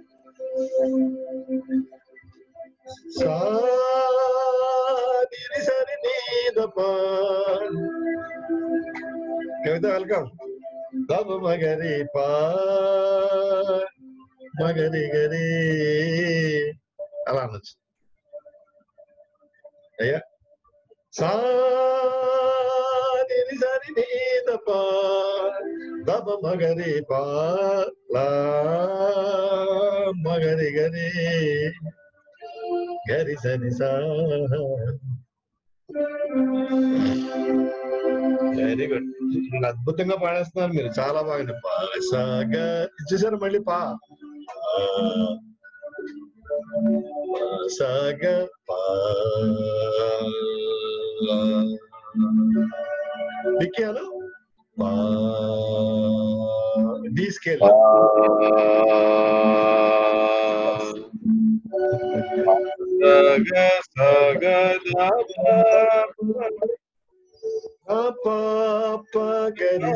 కవిత వెల్కమ్. మగరి పా మగరి గరి అలా అనొచ్చు అయ్యా. సారి సరి నీదప దప మగరి పా మగరి గరి గరి సరి సా. Very good. అద్భుతంగా పాడేస్తున్నారు మీరు, చాలా బాగుంది. పాసాగా ఇచ్చేసారు మళ్ళీ పా సాగ పా. విక్యాలు పా డి స్కేల్ గరి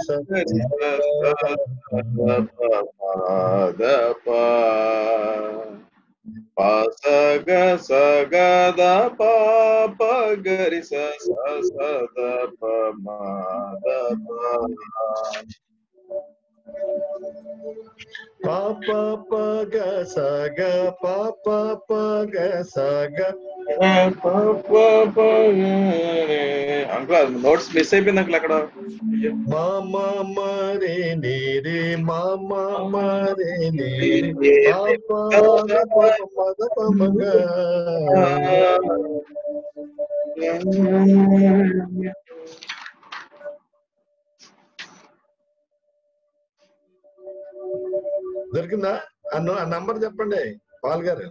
సగ సగ ద ప గరి స స ద ప మ ద ప ప గ స గ ప గ స గ అంకుల్ నోట్స్ మిస్ అయిపోయింది అంకుల్ అక్కడ మామ మరే నీరే మామ మరే నీరే మగ దొరికిందా ఆ నంబర్ చెప్పండి పాల్ గారు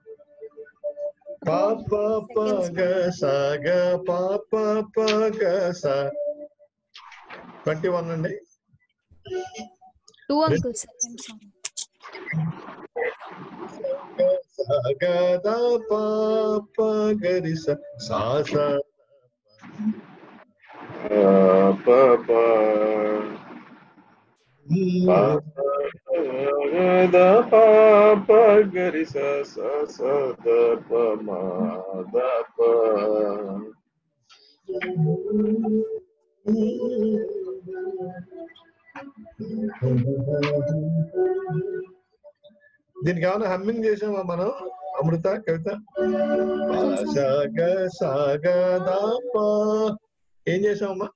పాప పగ సగ పాప పగ స 21 అండి 2 అంకుల్ సెకండ్ సాంగ్ సగద పాప గరి స సా స ప ప ద ప ప గరి స స స ద ప మ ద ప దీనికి ఏమైనా హమ్మింగ్ చేసామా మనం అమృత కవిత సగ సగ ద ప ఏం చేసామమ్మా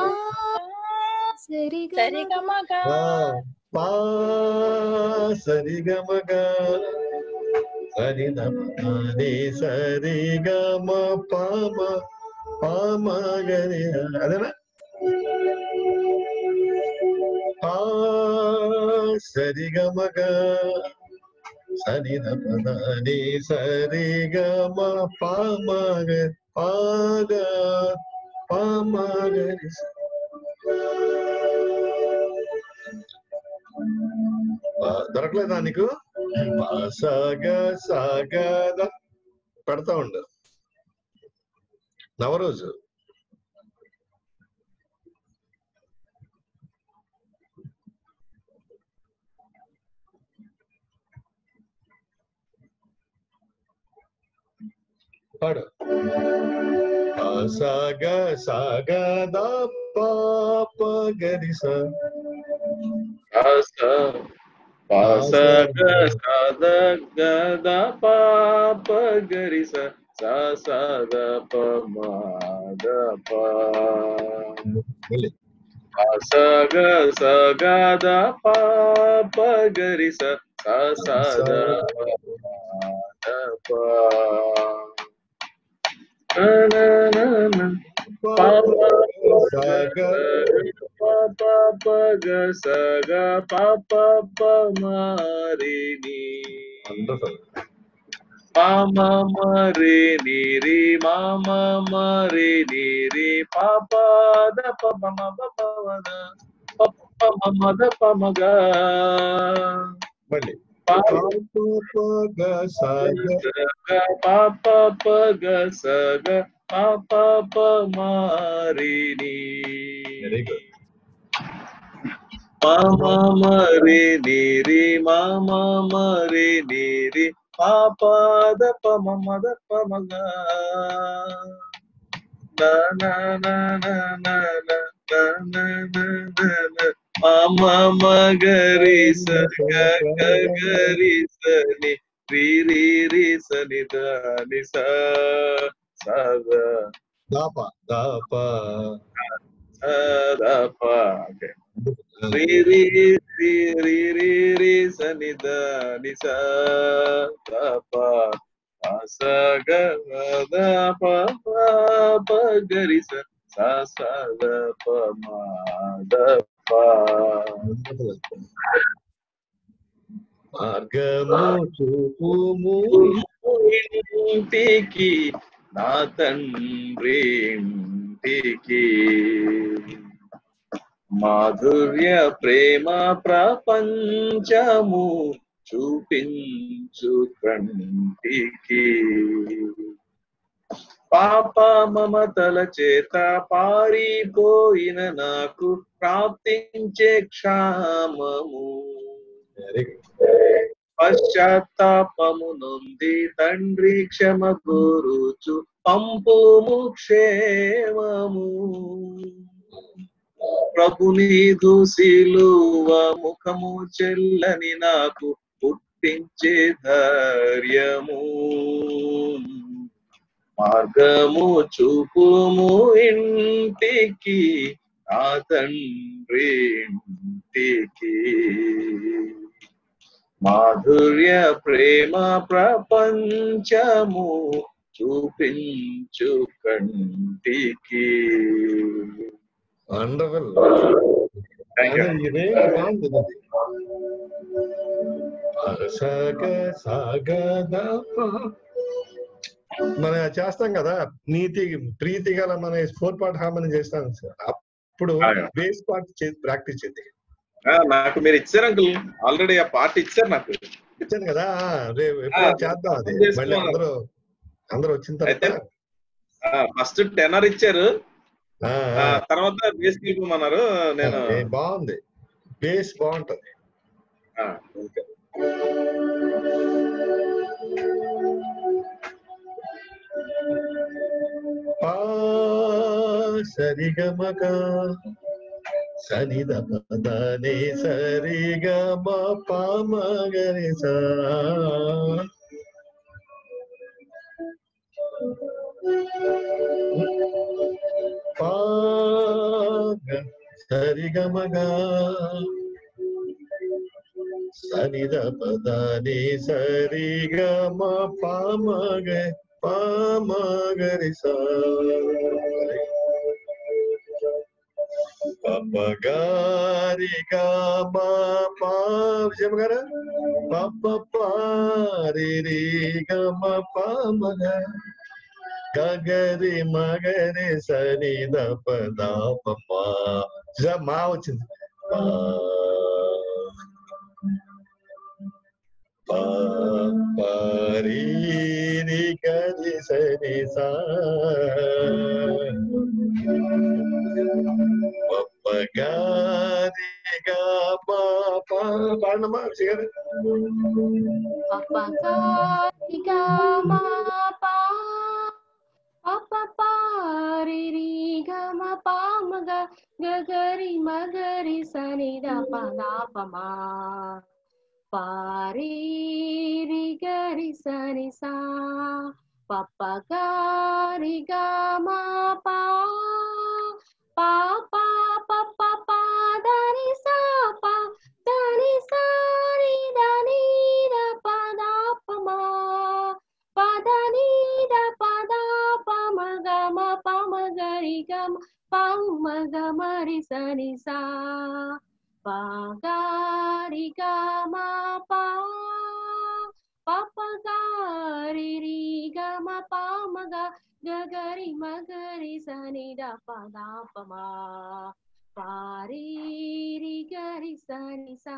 పా సరి గమగ సరి ని సరి గమ పామ పామ గరి అదేనా పా సరి గమగ సరి ని సరి గమ పామ పాగ పామ గరి దొరకలేదా నీకు సాగ సాగ పెడతా ఉండు నవరోజు పాడు సాగ సాగ ద పాప గరి స స గ స ద గ ద ప ప గరి స స స ద ప మ ద ప స గ స గ ద ప ప గరి స స స ద ప మ ద ప ప గ స గ ప ప ప మ రి ని పా మ మ రి ని రి మా మ మ రి ని రి పా ప ద ప మ మ ప ప వ ద ప ప మ మ ద ప మ గ మళ్ళీ పా ప గ స గ పా ప ప గ స గ పా ప ప మ రి ని వెరీ గుడ్ మా మ మ రి ని రి మా మ మ రి ని రి పా ప ద ప మ మ ద ప మ గ న న న న న న న న మా మ మ గ రి స గ గ గ రి స ని రి రి రి స ని ద ని స స ద దాప దాప ద ప ఓకే రి రి రి రి రి రి స ని ద ని స ద ప స గ ద ప ప ప గ రి స స స ద ప మ ద ప మార్గము చూపుము ఇంటికి నా తండ్రి ఇంటికి మాధుర్య ప్రేమ ప్రపంచము చూపించు కంటికి పాప మమతల చేత పారిపోయిన నాకు ప్రాప్తించే క్షామము పశ్చాత్తాపము నొంది తండ్రి క్షమ కోరుచు పంపుము క్షేమము ప్రభునీదు సిలువ ముఖము చెల్లని నాకు పుట్టించే ధైర్యము మార్గము చూపుము ఇంటికి ఆ తండ్రి ఇంటికి మాధుర్య ప్రేమ ప్రపంచము చూపించు కంటికి. వండర్ఫుల్. మనం చేస్తాం కదా నీతి ప్రీతి గల మన 4 పార్ట్ హార్మోని చేస్తాం సార్. అప్పుడు బేస్ పార్ట్ ప్రాక్టీస్ చేద్దాం. నాకు మీరు ఇచ్చారు అంకుల్, ఆల్రెడీ ఆ పార్ట్ ఇచ్చారు, నాకు ఇచ్చాను కదా. రేపు ఎప్పుడైనా చేద్దాం అది. మళ్ళీ అందరూ వచ్చిన తర్వాత ఫస్ట్ టెనర్ ఇచ్చారు, తర్వాత బేస్ వెళ్ళిపోమన్నారు. నేను బాగుంది, బేస్ బాగుంటది. సరిగమక సనిద పదనే సరిగమ పామగరి సా సరిగమగా సనిద పదనే సరిగమ పామగరి సా పపగారి గమ విజయమ్మ గారు పపరి గమ పామగ గగరి మగరి సని దప మా వచ్చింది. పరి గరి సని సా పాడమ్మా విజయ్ గారు. గగరి మగరి సని దపమా పారి గరి సని సా పపగారి గమ పా పాపా పప్ప పాదని సా పా దని సారి దని ద పదాపమా పదని ద పదాపమగమ పమగరి గమ పమగమరి సని సా పగారి గమ పా పపగారి గమ పామగ గగరి మగరి సని దపమా పారి గరి సని సా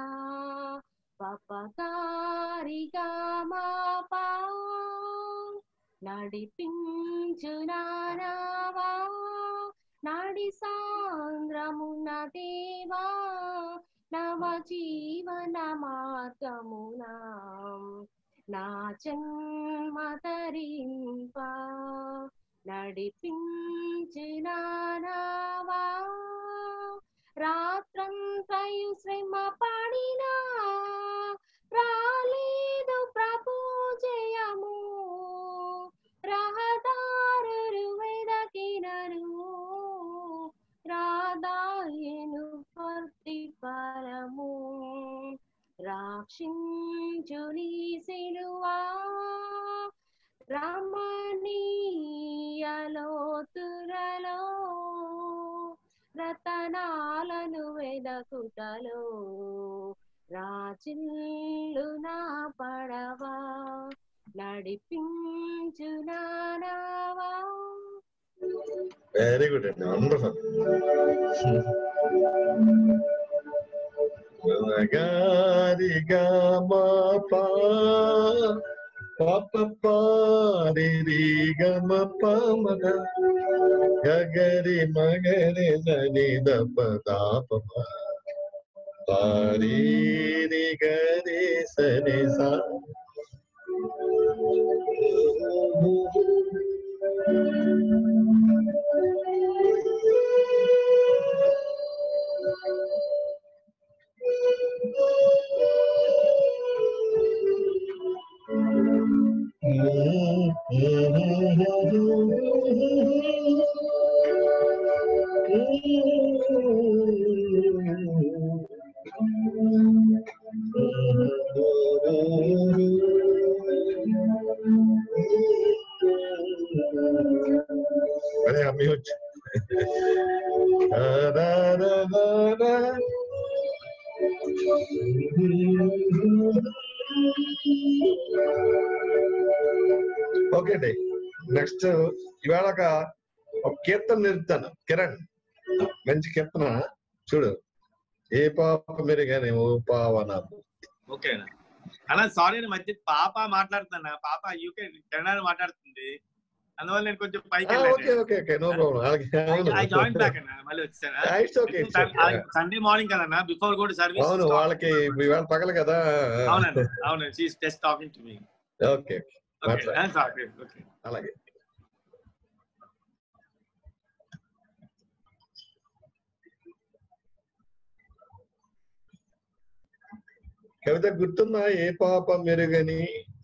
పపగారి గమ పా నడిపించు నానావా నాడి సాంద్రమున దేవా నవ జీవన మార్గమునా నా జన్మ తరింప నడిపించినావా రాత్రంతయు శ్రమ పడినా రాలేదు ప్రభు జయము రహదారులు వెదకినను రాదాయను ప్రతిఫలము రక్షించుని సిలువా రమణీయలోతులలో రతనాలను వెదకుటలో రాజిల్లు నా పడవా నడిపించు నానావా. వెరీ గుడ్ అండి, వండర్ఫుల్. సగరి గమ పాప పారి గమ పమగ గగరి మగరి సని దప దాప పారి గరి సని సా. అరే అమ్మి వచ్చి ఓకే అండి. నెక్స్ట్ ఇవాళ ఒక కీర్తన నిలుపుతాను. కిరణ్ మంచి కీర్తన చూడు. ఏ పాప మీరు కానీ ఓ పావన. ఓకే అలా సారీ మధ్య పాప మాట్లాడుతున్నా. పాప యూకే కెనడా మాట్లాడుతుంది, అందువల్ల నేను కొంచెం పైకి మళ్ళీ వచ్చాను. సండే మార్నింగ్ కదన్నా, బిఫోర్ గో టు సర్వీస్. అవును, వాళ్ళకి ఇవాళ పగలు కదా. అవునండి అవును, she is just talking to me. Okay అలాగే. కవిత గుర్తుందా? ఏ పాప మెరుగని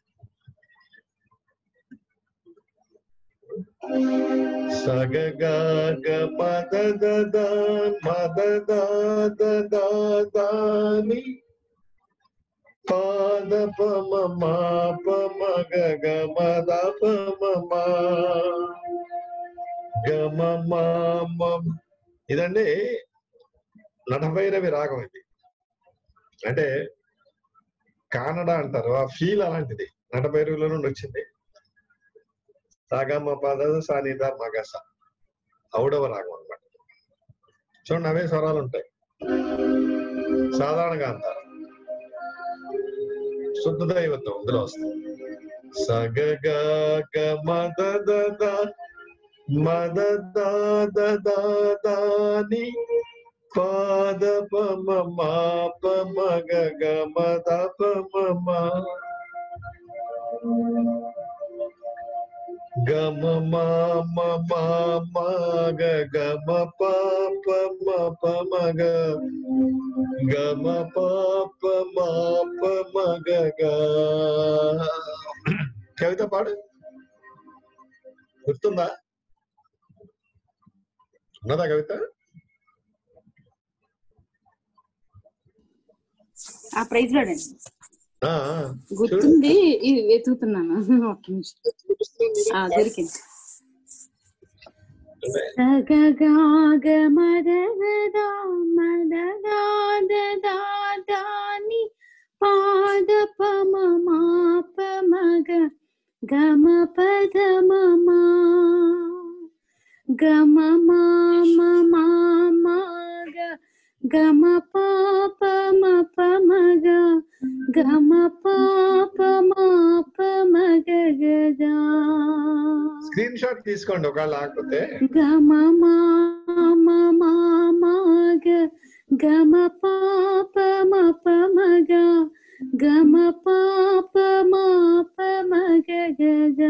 సగగ మద మదని పాద పమ పమ గగ మద పమ గమ. ఇదండి నటభైరవి రాగం. ఇది అంటే కానడ అంటారు, ఆ ఫీల్ అలాంటిది. నటభైరవిలో నుండి వచ్చింది. సాగమ పద సానిద మగస ఔడవ రాగం అనమాట. చూడండి, అవే స్వరాలు ఉంటాయి. సాధారణంగా అంటారు. శుద్ధ దైవత్వం ఇందులో వస్తుంది. సగగ మద మదని పాద పమ పమ గగ మద పమ గమ గమ పాప పమ గమ పాప పమ గగ. కవిత పాడు. గుర్తుందా? ఉన్నదా కవిత? ప్రైజ్ లోడండి గుర్తుంది, వెతుకుతున్నాను. ఒక్క నిమిషం. దొరికింది. మదని పాద పమ పమగ గమ పద మమ గమ మగ గమ పాప మగ గమ పాప మగ గ. స్క్రీన్ షాట్ తీసుకోండి ఒకవేళ లేకపోతే. గమ మగ గమ పాప మగ గమ పాప మగ గ.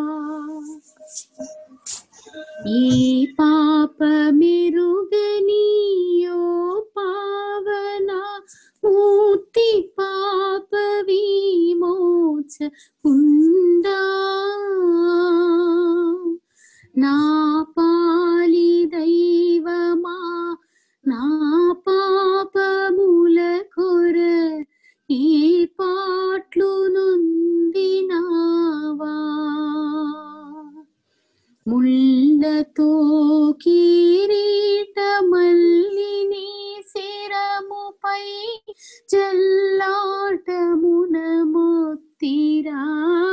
ఈ పాప మెరుగనియో పావన మూర్తి పాప విమోచ కుందా నా పాలి దైవమా నా పాపముల కొర ఈ పాట్లు నొందినావా. ముళ్ళతో కిరీట మల్లిని శిరముపై జల్లాటమున మొత్తిరా.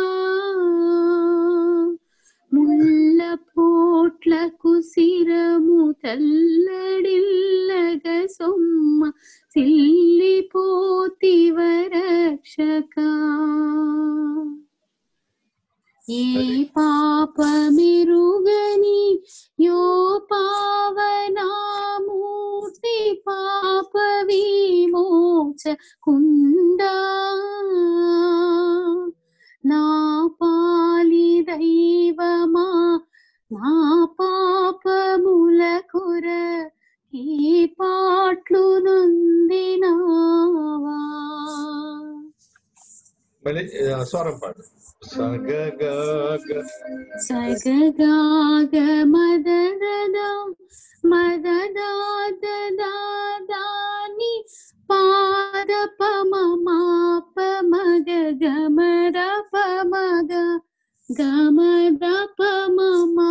ముళ్ళ పోట్లకు శిరము తల్లడిల్లగ సొమ్మ సిల్లిపోయినావా. పాప విమోచకుండా నా పాలి దైవమా నా పాపముల కొర ఈ పాట్లు నొందినావా. మళ్ళీ స్వరం పాడు. సగగాగ మదదద మదదాదాని పాద పమమాప మగ గమర పమగ గమర పమమా.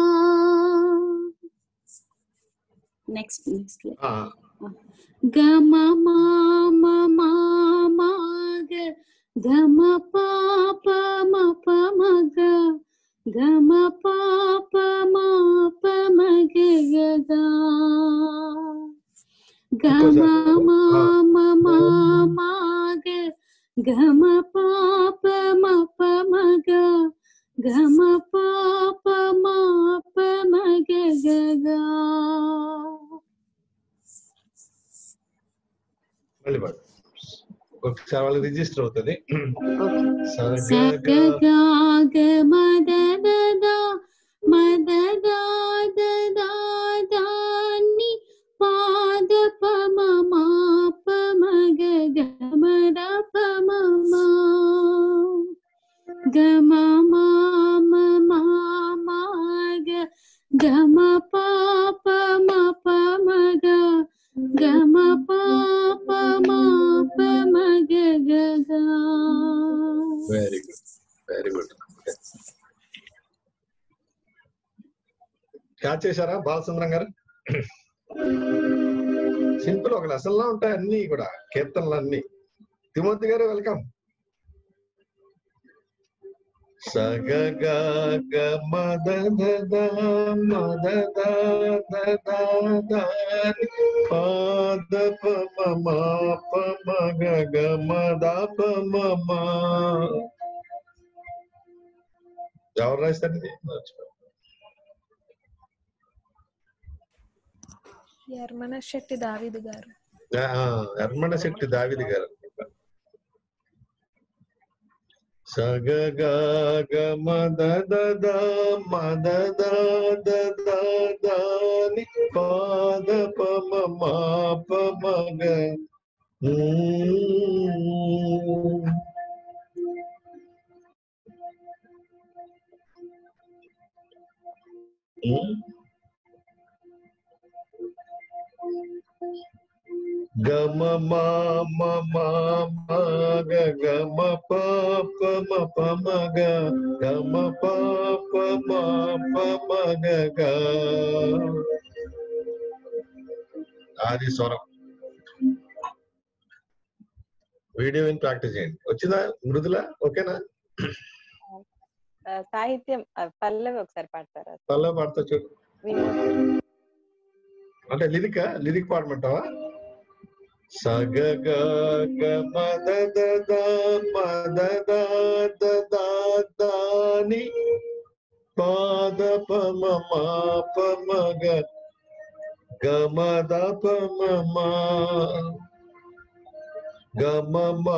నెక్స్ట్ గమ మామగ గమ పాప మప మగ గమ పాప మాప మగ గగా గమ మామగ గమ పాప మప మగ గమ పాప మాప మగ గగా. మళ్ళీ పాడు. ఒకసారి వాళ్ళకి రిజిస్టర్ అవుతుంది. సగగాగ మదదద మదదాదాని పాద పమమాప మగ గమర పమమా గమ మామగ గమ పాప మప మగ గమ పాప మాప మగ గగా. Very good, very good. Catch చేశారా బాలసుందరం గారు? సింపుల్, ఒక లెసన్ లా ఉంటాయి అన్ని కూడా, కీర్తనలు అన్ని. తిమోతి గారు వెల్కమ్. సగగ మదద మదద పాద పమమా పమగ గమద పమమా. ఎవరు రాస్తారండి? ఎర్మన శెట్టి దావీదు గారు. ఎర్మన శెట్టి దావీదు గారు. సగగ మదద మదదాని పాద పమమా పమగ. గమ మగ గమ పాప మప మగ గమ పాప మాప మగ గ. అది స్వరం. వీడియో విని ప్రాక్టీస్ చేయండి. వచ్చిందా మృదుల? ఓకేనా? సాహిత్యం పల్లవి ఒకసారి పాడతారా? పల్లవి పాడతా చూడు. అంటే లిరిక్ పాడమంటావా? సగగ మదద మదదాని పాద పమమా పమగ గమద పమమా గమ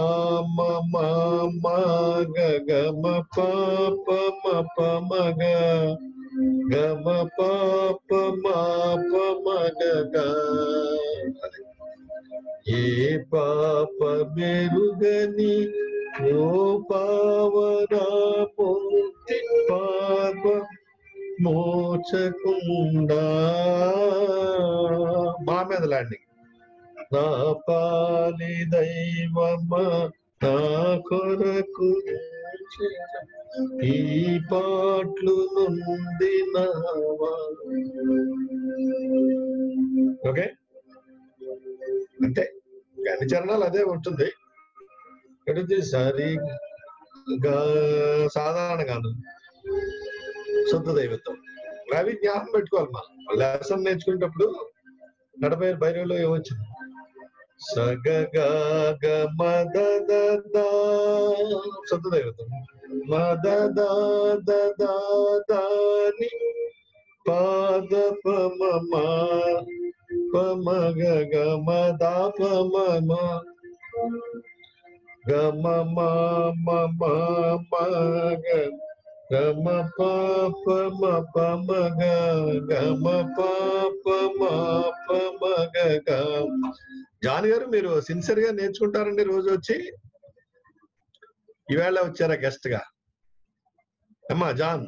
మామగ గమ పాప మప మగ గమ పాప మాప మగ గ. ఏ పాప మెరుగని ఓ పావనా పొంది పాప మోచకుండా. మా మీద ల్యాండింగ్. నా పాలి దైవమా నా కొరకు ఈ పాటలు నొందినావా. ఓకే, అంటే అన్ని చరణాలు అదే ఉంటుంది. సరి సాధారణ గానం, శుద్ధ దైవత్వం, అవి జ్ఞాపకం పెట్టుకోవాలి. మనం లెసన్ నేర్చుకునేటప్పుడు నడపై భైరవులో ఏమొచ్చింది? సగగ మదద శుద్ధ దైవత్వం మదదాని పాద పమమా మగ గమ దాప మమ గమ మమ మగ గమ పాప మప మగ గమ పాప మప మగ గమ. జాన్ గారు మీరు సిన్సియర్ గా నేర్చుకుంటారండి రోజు వచ్చి? ఈవేళ వచ్చారా గెస్ట్ గా? అమ్మా జాన్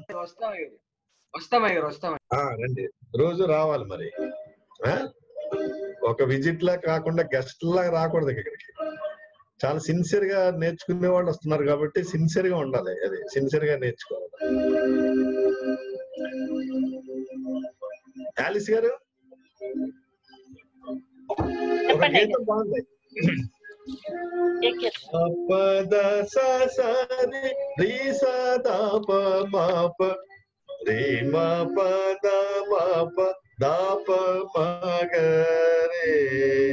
రండి, రోజు రావాలి మరి. ఒక విజిట్ లా కాకుండా గెస్ట్ లా రాకూడదు ఇక్కడికి. చాలా సిన్సియర్ గా నేర్చుకునే వాళ్ళు వస్తున్నారు కాబట్టి సిన్సియర్ గా ఉండాలి. అది సిన్సియర్ గా నేర్చుకోవాలి. ఆలిస్ గారు ఒక గీతం బాగుంది. పద సరి రీ సదాప మాప రే మా పద మాప దాప మగరే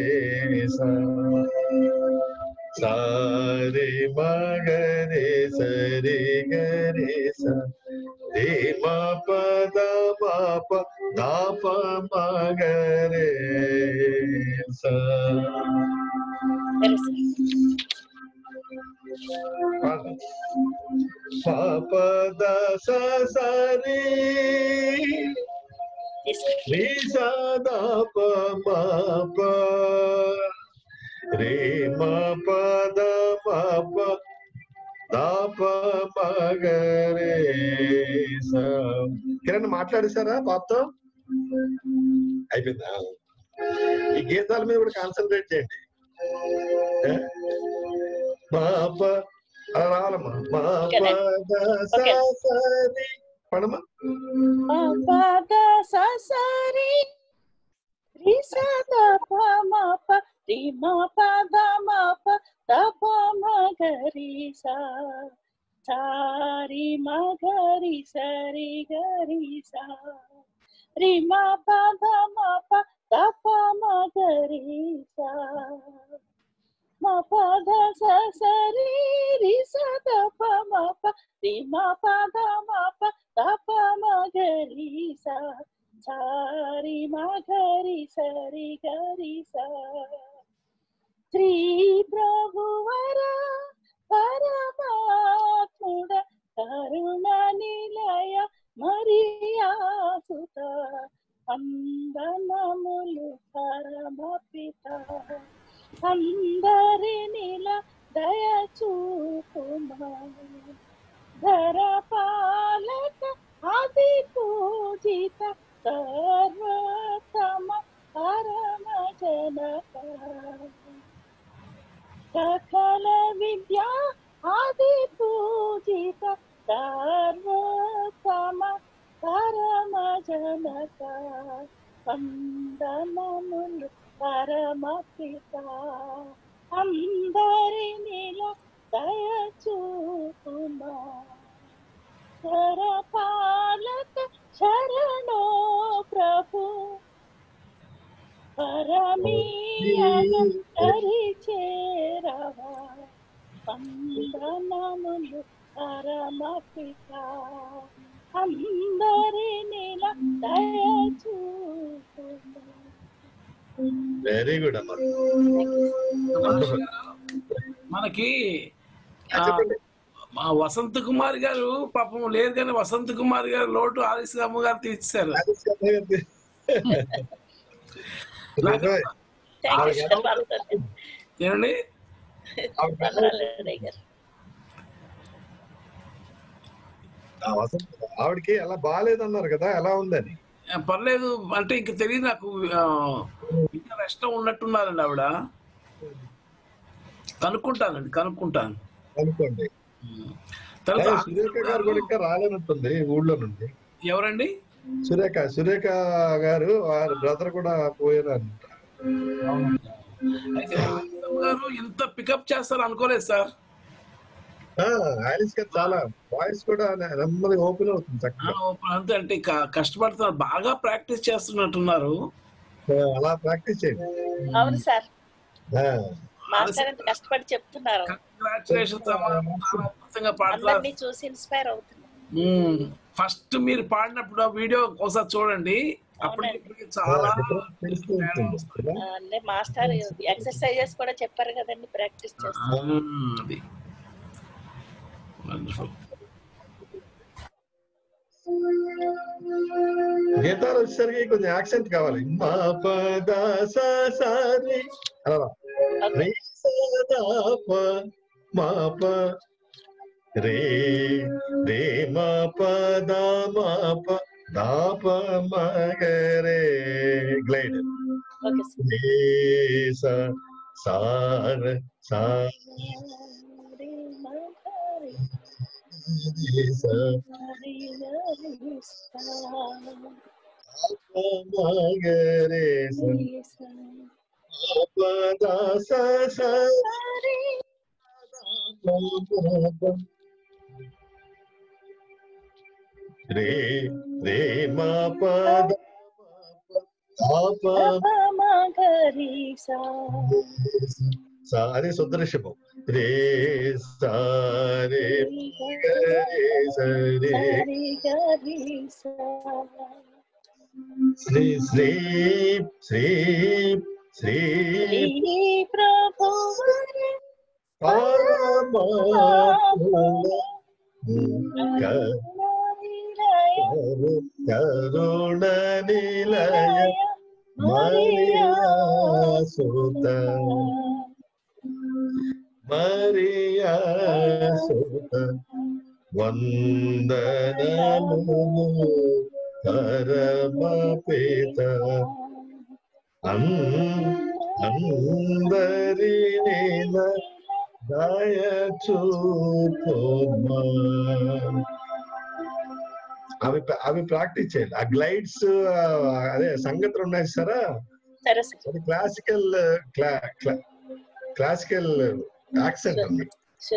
సారే మగరే సరి గరే సే మా పద మాప దాప మగరే సా. పాప దస సరి రీ సదాప మాప రే మా పద మాప దాప మగరే సా. కిరణ్ మాట్లాడేశారా పాపతో? అయిపోయిందా? ఈ గీతాల మీద కూడా కాన్సన్ట్రేట్ చేయండి. మాప అలా రావాలమ్మా. మాప సరి పడమా. పద సరి రి సదాప మాప రి మా పద మాప దప మగరి సా సారి మగరి సరి గరి సా రి మా పద మాప దప మగరి సా మా పద సరి రి సదప మాప రి మా పద మాప దప మగరి సా సారి మగరి సరి గరి సా. శ్రీ ప్రభువర పరమాత్ముడ కరుణ నిలయ మరియాసుత వందనములు పరమపిత అందరినిల దయచూపుమా ధరపాలక ఆది పూజిత సర్వోత్తమ పరమ జనక సకల విద్యా ఆది పూజిత సర్వోత్తమ పరమ జనక వందనములు పరమ పిత అందరినిల దయచూపుమా సరపాలక శరణో ప్రభు పరమీయన చేరవా వందనములు పరమ పిత అందరినిల దయచూపుమా. వెరీ గుడ్ అమ్మా. మనకి మా వసంత్ కుమార్ గారు పాపం లేదు కానీ వసంత్ కుమార్ గారు లోటు ఆలిస్ అమ్మ గారు తీర్చారు. ఏమండి ఆవిడకి అలా బాగాలేదన్నారు కదా, ఎలా ఉందని? పర్లేదు అంటే ఇంక తెలియదు నాకు. ఇంకా రెస్ట్ ఉన్నట్టున్నారండి ఆవిడ. కనుక్కుంటానండి కనుక్కుంటాను. అనుకోండి. సురేఖ గారు కూడా ఇంకా రాలేనట్టుంది ఊళ్ళో నుండి. ఎవరండి? సురేఖ గారు వారి బ్రదర్ కూడా పోయారు అంట. గారు ఇంత పికప్ చేస్తారు అనుకోలేదు సార్. ఆలిస్ గారు చాలా వాయిస్ కూడా నెమ్మది ఓపెన్ అవుతుంది చక్కగా. అంతే అంటే కష్టపడుతున్నారు, బాగా ప్రాక్టీస్ చేస్తున్నట్టున్నారు. అలా ప్రాక్టీస్ చేయండి. అవును సార్, మాస్టర్ ఎంత కష్టపడి చెప్తున్నారు. అందరినీ చూసి ఇన్స్పైర్ అవుతున్నారు. ఫస్ట్ మీరు పాడినప్పుడు వీడియో ఒకసారి చూడండి, అప్పటికి చాలా అంటే మాస్టర్ ఎక్సర్సైజెస్ కూడా చెప్పారు కదండి, ప్రాక్టీస్ చేస్తాం. అది గీతాలు వచ్చేసరికి కొంచెం యాక్సెంట్ కావాలి. మా పద సారి అలా మా ప రే రే మా పద మా ప దాప మగరే గ్లైడ్ సార్ సార్ మగరే రే రే మా పద అదే సుదృశ్యము. రే సారే సరే శ్రీ శ్రీ శ్రీ శ్రీ ప్రభు కరుణ నిలయ మరియా సుత మరియా సుత వందనము పరమ పిత అందరినీ దయ చూపుమా. అవి ప్రాక్టీస్ చేయాలి. ఆ గ్లైడ్స్ అదే సంగతులు ఉన్నాయి సరా, అది క్లాసికల్ యాక్సెంట్ అన్నమాట.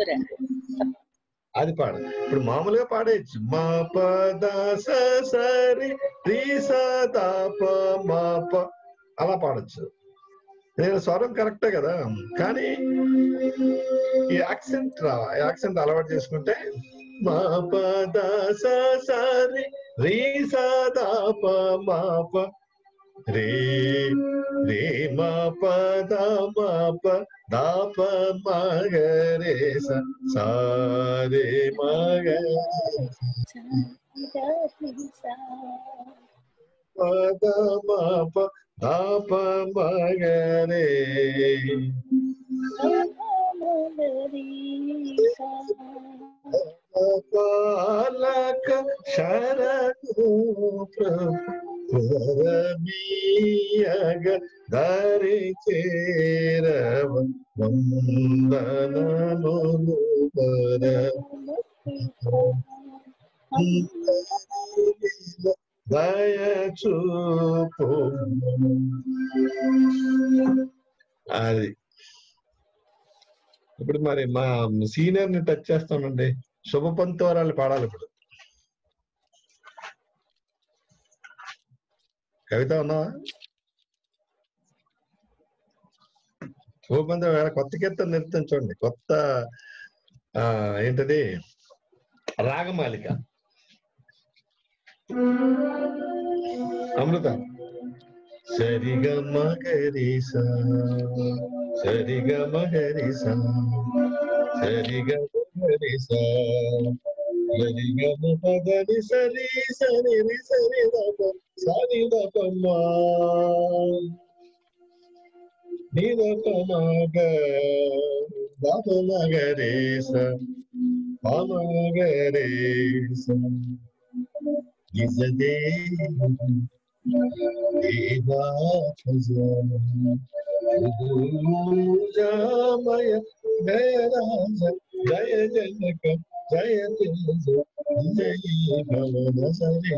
అది పాడ. ఇప్పుడు మామూలుగా పాడేయచ్చు. మా పద సరి రీ సదాప మా ప అలా పాడచ్చు. నేను స్వరం కరెక్టే కదా, కానీ ఈ యాక్సెంట్ అలవాటు చేసుకుంటే మా పద సరి రీ సదాప మా ప రే రే మా పద మా ప దాప మగరే సారే మగ పద మా ప దాప మగరే పాలక శరణు ప్రభు దారి చేరవ వందనములు దయ చూపు. అది ఇప్పుడు మరి మా సీనియర్ ని టచ్ చేస్తానండి. శుభపంతవరాలు పాడాలి ఇప్పుడు. కవిత ఉన్నావా? శుభపంత వేరే కొత్త కీర్తన నిరుతం చూడండి. కొత్త ఏంటది రాగమాలిక. అమృత సరిగ మగరిస సరిగ మగరిస సరిగ మగరిస సరిగ మగరి సరి సరి సరి సరి దపమా నిరపమగ దపమగరేస పమగరేస నిజదే పూజామయ జయ రాజ జయ జనక జయ తేజ జయ భవన సరే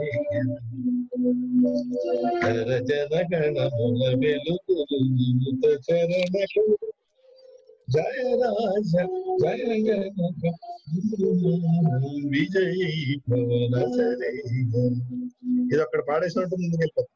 జనగణముల వెలుగుత చరణ జయ రాజ జయ జనక విజయ భవన సరే. ఇది అక్కడ పాడేసినట్టు ముందుకు వెళ్ళిపోతుంది.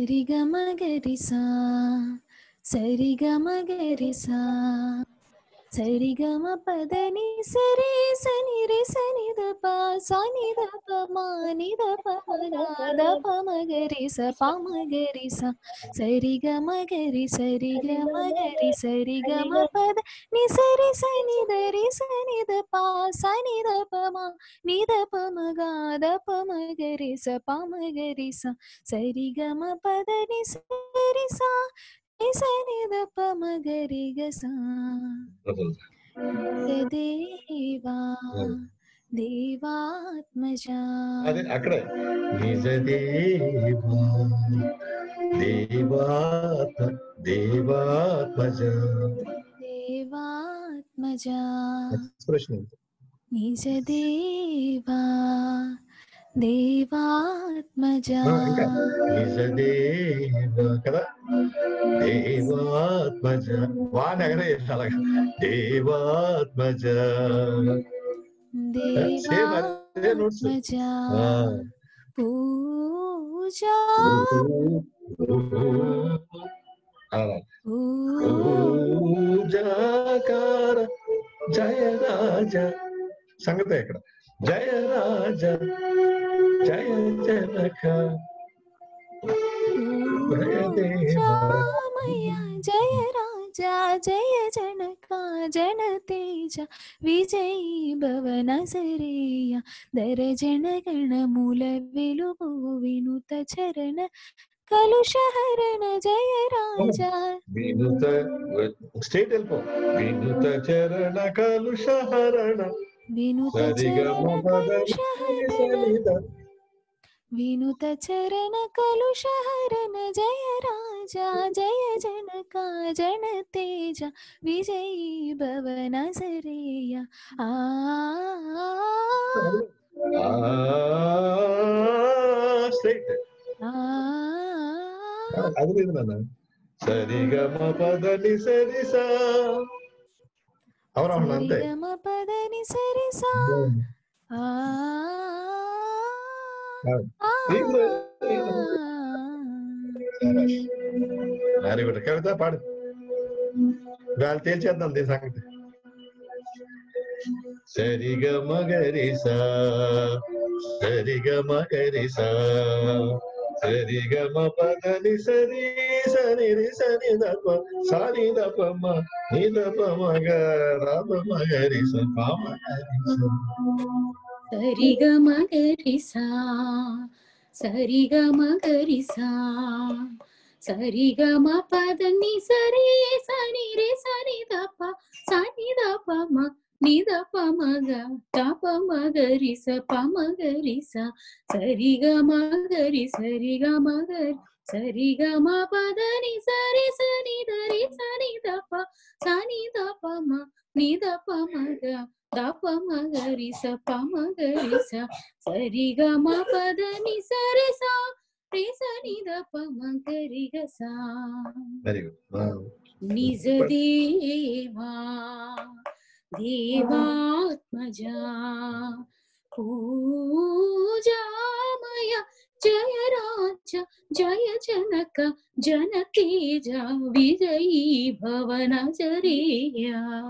సరిగమగరిసా సరిగమగరిసా సరి గమ పదని సరి సని రి సని ద ప సని ద ప మా ని ద ప మ గ ద ప మ గ రి స ప మ గ రి స సరి గమ గ రి సరి గమ గ రి సరి గమ పద ని సరి సని ద రి సని ద ప సని ద ప మ ని ద ప మ గ ద ప మ గ రి స ప మ గ రి స సరి గమ పద ని సరి స ని సని ద ప మ గ రి గ స దేవా దేవాత్మజా అదే అక్కడే నిజ దేవా దేవాత్మజ దేవాత్మజా ఎక్స్ప్రెషన్ నిజ దేవా దేవాత్మజా ఇంకా నిజ దేవా కదా దేవాత్మజ వాన్ ఎగరే అలాగా దేవాత్మజ దేవాత్మజా పూజా పూజాకార జయ రాజ సంగతే ఇక్కడ జయ రాజ జయ జనక పూజామయ జయ రాజా జయ జనక జన తేజ విజయీ భవ నజరేయ దర జన గణ మూల వెలుగు వినుత చరణ కలుషహరణ జయ రాజా వినుత స్టేట్ వెళ్ళిపో వినుత చరణ కలుషహరణ వినుత చరణ కలుషహరణ వినుత చరణ కలుషహరణ జయ రాజా జయ జనక జన తేజ విజయీ భవ నజరేయ స్టేట్ అది లేదు నాన్న సరిగమ పదని సరిసా అవునవును అంతే సరిగమ పదని సరిసా వెరీ గుడ్ కవిత పాడు వాళ్ళు తేల్చేద్దాం దీని సంగతి సరిగమ గరిసా సరిగమ గరిసా సరిగమ పదని సరి సని రి సని దప సాని దప మ ని దప మగ రప మగరి స పమ సరిగమ గరిసా సరిగమ గరిసా సరిగమ పదని సరి సని రి సని దప సని దప మ ని దప మగ దప మగరి స పమ గరి స సరిగమ గరి సరిగమ గరి సరిగమ పదని సరి సని దరి సని దప సని దప మ ని దప మగ దప మగరి స పమ గరి స సరిగమ పదని సరి స రి సని దప మగరి గ స వెరీ గుడ్ నిజ దేవా దేవాత్మజా పూజామయ జయ రాజ జయ జనక జన తేజ విజయీ భవ నజరేయ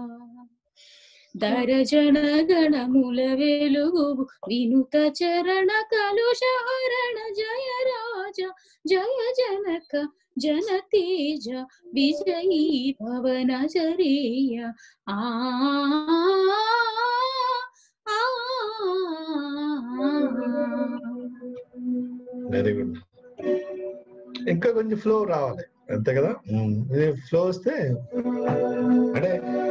దర జన గణముల వెలుగు వినుత చరణ కలుషహరణ జయ రాజ జయ జనక జన తేజ విజయీ భవ నజరేయ వెరీ గుడ్ ఇంకా కొంచెం ఫ్లో రావాలి అంతే కదా ఫ్లో వస్తే అంటే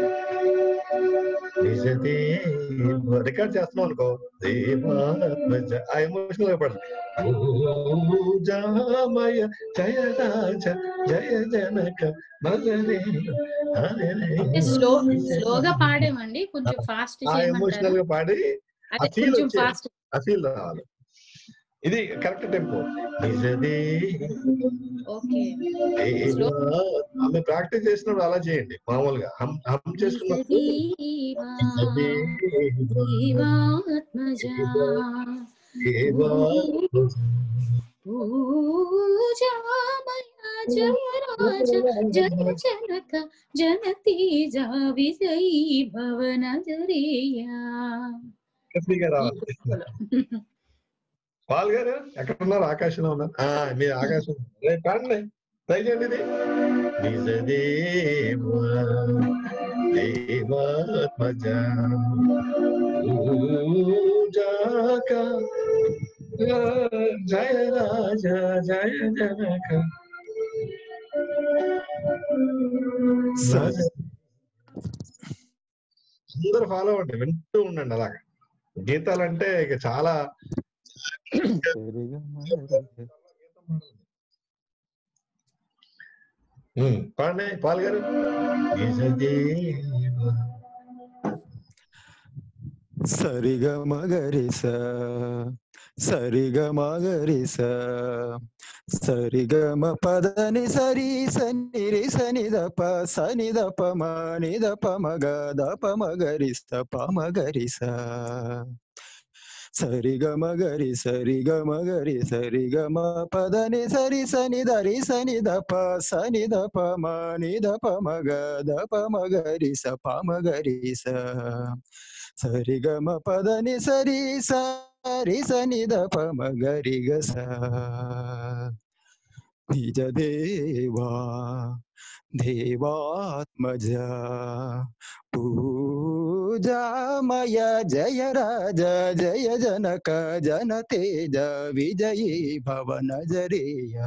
రికార్డ్ చేస్తున్నాం అనుకో ఆ ఎమోషనల్ గా పడాలి పూజామయ జయ రాజ జయ జనక స్లోగా పాడేమండి కొంచెం ఫాస్ట్ ఆ ఎమోషనల్ గా పాడి ఆ ఫీల్ వచ్చి ఆ ఫీల్ రావాలి ఇది కరెక్ట్ టెంపో నిజదే ఆమె ప్రాక్టీస్ చేసినప్పుడు అలా చేయండి మామూలుగా హమ్ పూజామయ జయ రాజ జయ జనక జనతేజ విజయీ భవ నజరేయా. పాల్ గారు ఎక్కడున్నారు? ఆకాశంలో ఉన్నారు. మీ ఆకాశం పాడండి, ట్రై చేయండి. ఇది నిజదేవా దేవాత్మజ పూజాక జయ రాజ జయ జనక. అందరూ ఫాలో అవ్వండి, వింటూ ఉండండి. అలాగా గీతాలంటే ఇక చాలా పాడండి పాల్ గారు. సరిగ మగరిస సరిగ మగరిస సరిగమ పదని సరి సని రి సని దప సని దప మని దప మగ దప మగరిస పమగరిస సరిగ మగరి సరిగ మగరి సరిగమ పదని సరి సని దరి సని దప సని దప మని దప మగ దప మగరిస పమగరిస సరిగమ పదని సరి సరి సని దప మగరి గస. నిజ దేవా దేవాత్మజ పూజామయ జయ రాజ జయ జనక జన తేజ విజయీ భవ నజరేయ.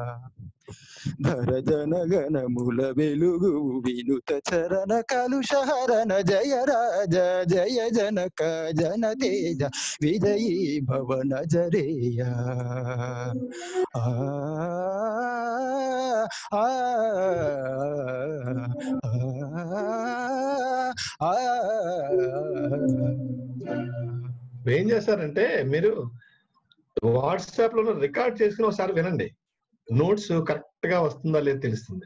ధర జన గణముల వెలుగు వినుత చరణ కలుషహరణ జయ రాజ జయ జనక జన తేజ విజయీ భవ నజరేయ. ఏం చేస్తారంటే మీరు వాట్సాప్ లో రికార్డ్ చేసుకుని ఒకసారి వినండి, నోట్స్ కరెక్ట్ గా వస్తుందా లేదు తెలుస్తుంది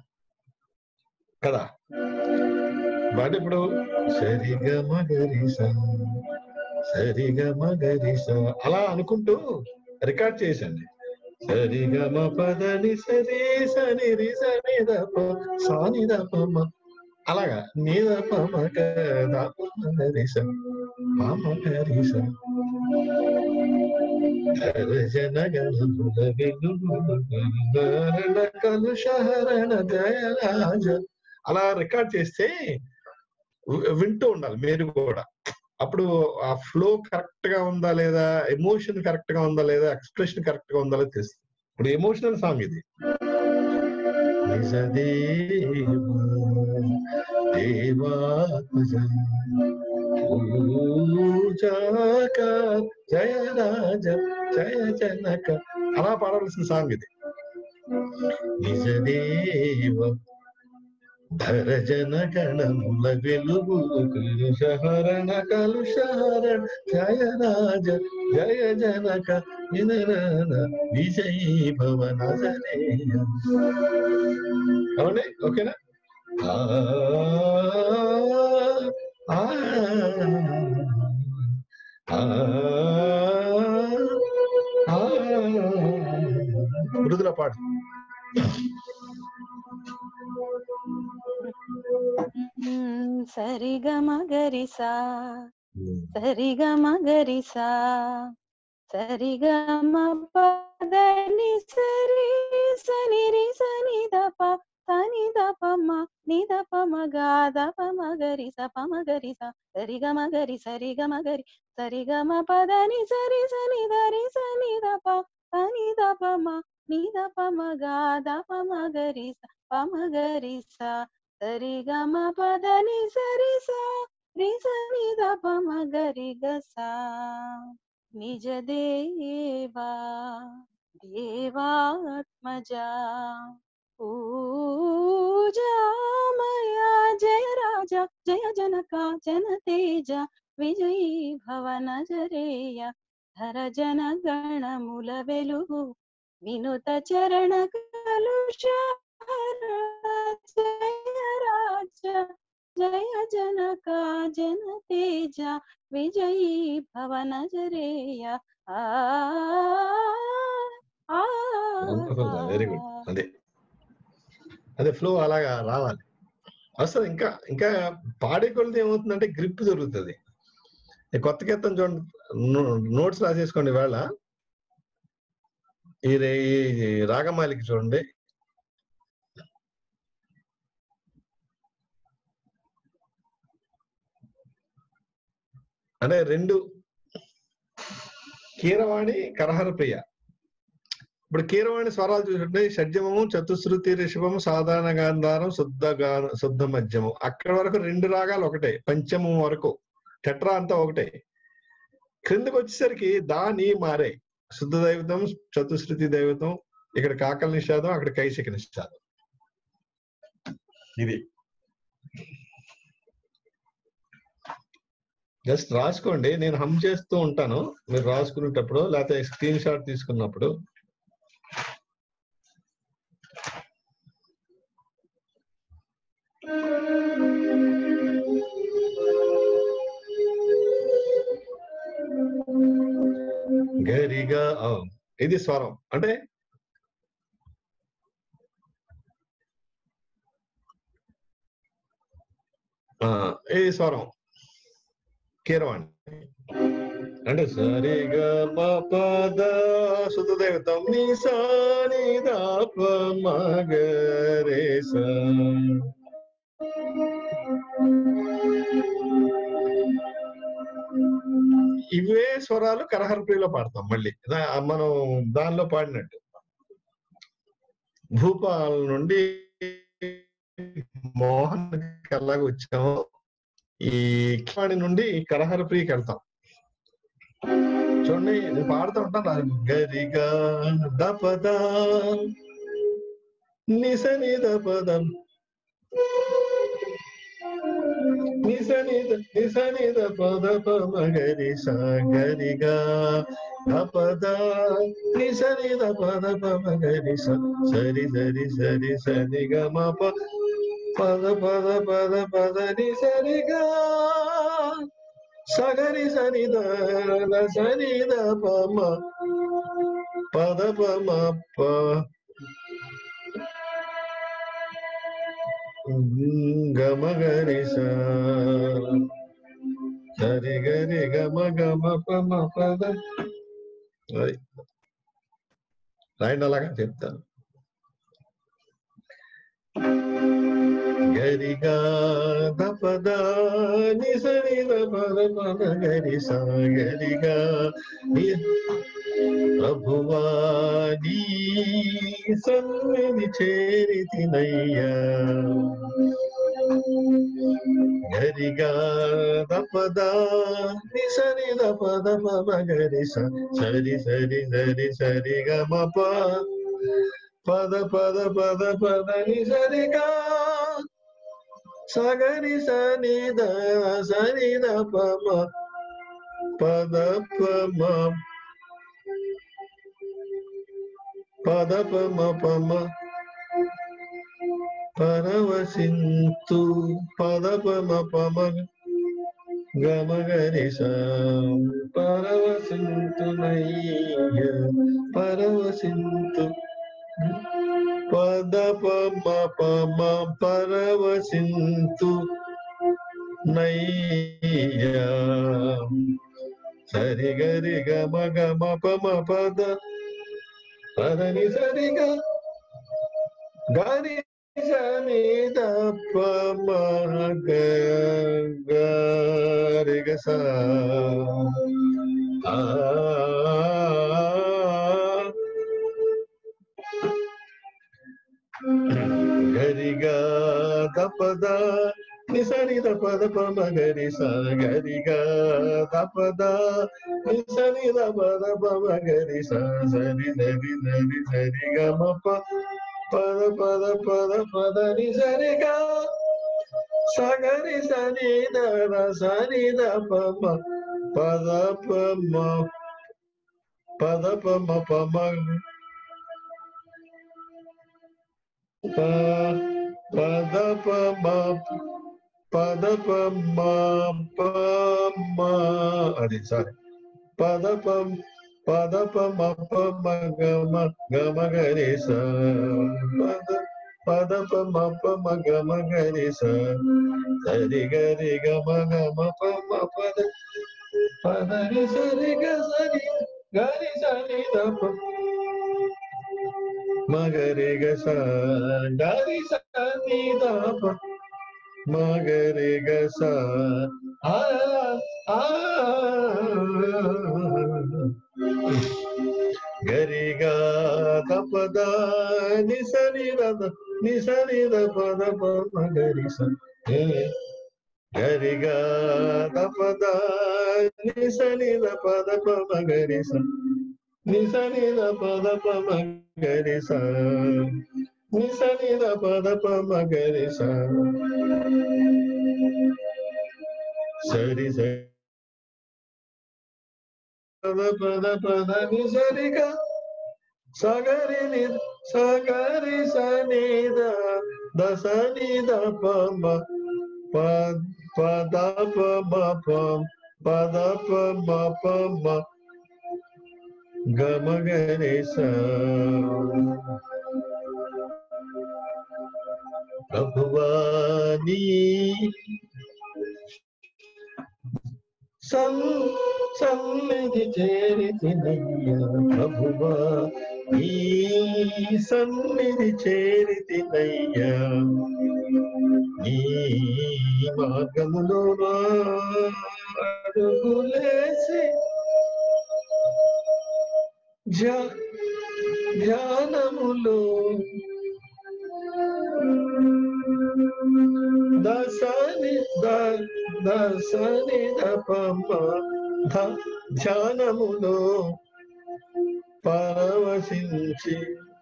కదా. బట్ ఇప్పుడు సరిగా మగరిస సరిగా మగరిస అలా అనుకుంటూ రికార్డ్ చేసండి. సరిగమ పదని సరి సని రి సని దప సాని దపమ అలాగా నీ దప మగ దప మగరిస పమగరిస. కలుషహరణ జయ రాజ అలా రికార్డ్ చేస్తే వింటూ ఉండాలి మీరు కూడా. అప్పుడు ఆ ఫ్లో కరెక్ట్ గా ఉందా లేదా, ఎమోషన్ కరెక్ట్ గా ఉందా లేదా, ఎక్స్ప్రెషన్ కరెక్ట్ గా ఉందా లేదా తెలుస్తుంది. ఇప్పుడు ఎమోషనల్ సాంగ్ ఇది. జయ రాజ జయ జనక అలా పాడవలసిన సాంగ్ ఇది. నిజదేవ ధర జన గణముల వెలుగు కలుషహరణ కలుషహరణ జయ రాజ జయ జనక విజయీ భవ నజరేయ. అవునే ఓకేనా? మృదుల పాడు. సరిగ మగరిసా సరిగ మగరిసా సరిగమ పదని సరి సని రి సని దప సని దప మ ని దప మగ దప మగరిస పమగరిస సరిగ మగరి సరిగ మగరి సరిగమ పదని సరి సని దరి సని దప సని దప మ ని దప మగ దప మగరిస పమగరిస సరిగమ పదని సరి స రి సని దప మగరి గస. నిజ దేవా దేవాత్మజ పూజామయ జయ రాజ జయ జనక జన తేజ విజయీ భవ నజరేయ. ధర జన గణముల వెలుగు వినుత చరణ కలుష జయ రాజ జయ జనక జన తేజ విజయీ భవ నజరేయ. Very good. అదే అదే ఫ్లో అలాగా రావాలి. అసలు ఇంకా ఇంకా పాడే కొలది ఏమవుతుందంటే గ్రిప్ దొరుకుతుంది. కొత్త కీర్తన చూడండి, నోట్స్ రాసేసుకోండి. వేళ ఈ రాగమాలిక చూడండి. అంటే 2 కీరవాణి, కరహర ప్రియ. ఇప్పుడు కీరవాణి స్వరాలు చూసుకుంటే షడ్జమము, చతుశ్రుతి, రిషభము, సాధారణ గాంధారం, శుద్ధ మధ్యమం. అక్కడి వరకు 2 రాగాలు ఒకటే, పంచమం వరకు టెట్రా అంతా ఒకటే. క్రిందకి వచ్చేసరికి దాని మారే శుద్ధ దైవతం, చతుశ్రుతి దైవతం, ఇక్కడ కాకల నిషాదం, అక్కడ కైశిక నిషాదం. ఇది జస్ట్ రాసుకోండి. నేను హమ్ చేస్తూ ఉంటాను, మీరు రాసుకునేటప్పుడు లేకపోతే స్క్రీన్ షాట్ తీసుకున్నప్పుడు. గరిగా ఇది స్వరం. అంటే ఇది స్వరం కీరవాణి. అంటే సరిగా పద శుద్ధ దైవతం, నీ సాని దాప మగరే స. ఇవే స్వరాలు కరహరప్రియలో పాడతాం. మళ్ళీ మనం దానిలో పాడినట్టు భూపాల్ నుండి మోహన్ ఎలాగ వచ్చామో ఈ వాణి నుండి కరహరప్రియకి వెళ్తాం. చూడండి, నేను పాడుతూ ఉంటాను. గరిగా దపద నిసని దపదం, నిసని దపద మగరి స. గరిగా దపద నిసని దపద మగరి స. సరి సరి సరి సరి గ మ ప పద పద పద పద ని సరిగా సగరి సని ద సని ద ప మ పద ప మ ప గమ గరి స. సరి గరి గమ గమ ప మ పద. రాయండి, అలాగా చెప్తాను. గరిగా దపద నిసని దపద పద గరి స. గరిగా ప్రభువాని సన్నిధి చేరితినయ్యా. గరిగా దపద నిసని దపద పద గరి స. సరి సరి సరి సరి గ మ ప పద పద పద పద ని సరిగా సగరి సని ద సని ద ప మ పద ప మ పద ప మ ప మ పరవశింతు పద ప మ ప మ గమ గరి స. పరవశింతు నయ్య పరవశింతు పద ప మ ప మ పరవశింతు నయ్య. సరి గరి గమ గమ ప మ పద పదని సరిగ గరి సని ద ప మ గరి గ స. గరిగా దపద నిసని దపద ప మ గరి స. గరిగా దపద నిసని దపద ప మ గరి స. సరి సరి సరి సరి గ మ ప పద పద పద పద ని సరిగా సగరి సని ద సని ద ప మ పద ప మ పద ప మ ప మ పద ప మ పద ప మ ప మ. అది సారీ పద ప మ ప మ గమ గమ గరి స. పద పద పమ పమ గమ గరి సరి గరి గమ గమ పమ పద పదని సరి గరి గరి సని దప మగరి గస గరి సని దప మగరి గస ఆ ఆ గరిగా తపద నిసరి పద పమ గరి స గరిగా తపద నిసరి పద పమ గరి స నిసరి పద పమ గరి స నిసరి పద పమ గరి స సరి పద పద పద నిసరిగా సగరి సగరి సనిద దసనిద పమ పద పమ పద పమ పమ గమ గరి స ప్రభువాని సన్నిధి చేరితినయ్యా ప్రభువా ఈ సన్నిధి చేరితినయ్యా ఈ మార్గములో అడుగులేసి ధ్యానములో దసని దపమ ధ్యానములో పరవశించి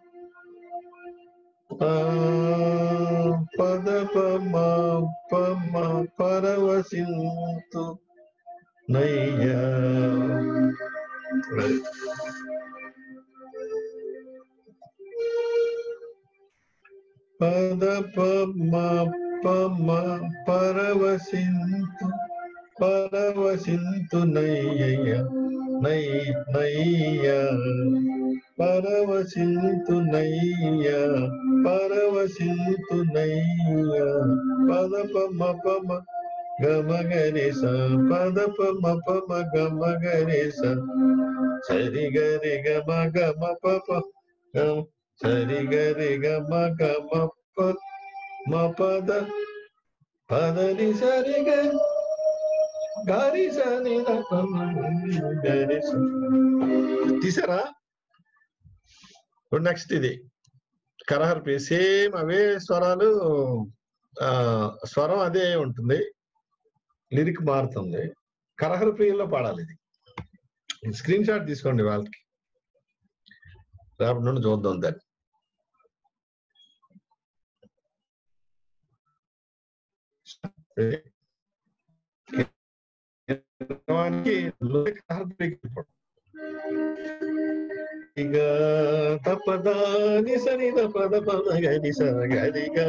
పద పమ పమ పరవశింతు నయ్యా పద పమ పమ పరవశింతు నయ్యా నయ్యా పరవశింతు నయ్యా పరవశింతు నయ్యా పద పమ పమ గమ గరి స పద పమ పమ గమ గరి స సరి గరి గమ గమ పప సరి గరి గమ గమ మ పద పదని సరి గరి సని గరి స తీసారా నెక్స్ట్ ఇది కరహర్పి సేమ్ అవే స్వరాలు స్వరం అదే ఉంటుంది లిరిక్ మారుతుంది కరహర్పిలో పాడాలి ఇది స్క్రీన్ షాట్ తీసుకోండి వాళ్ళకి రేపటి నుండి చూద్దాం దాన్ని తపద నిసని పద పమ గరి స గరిగా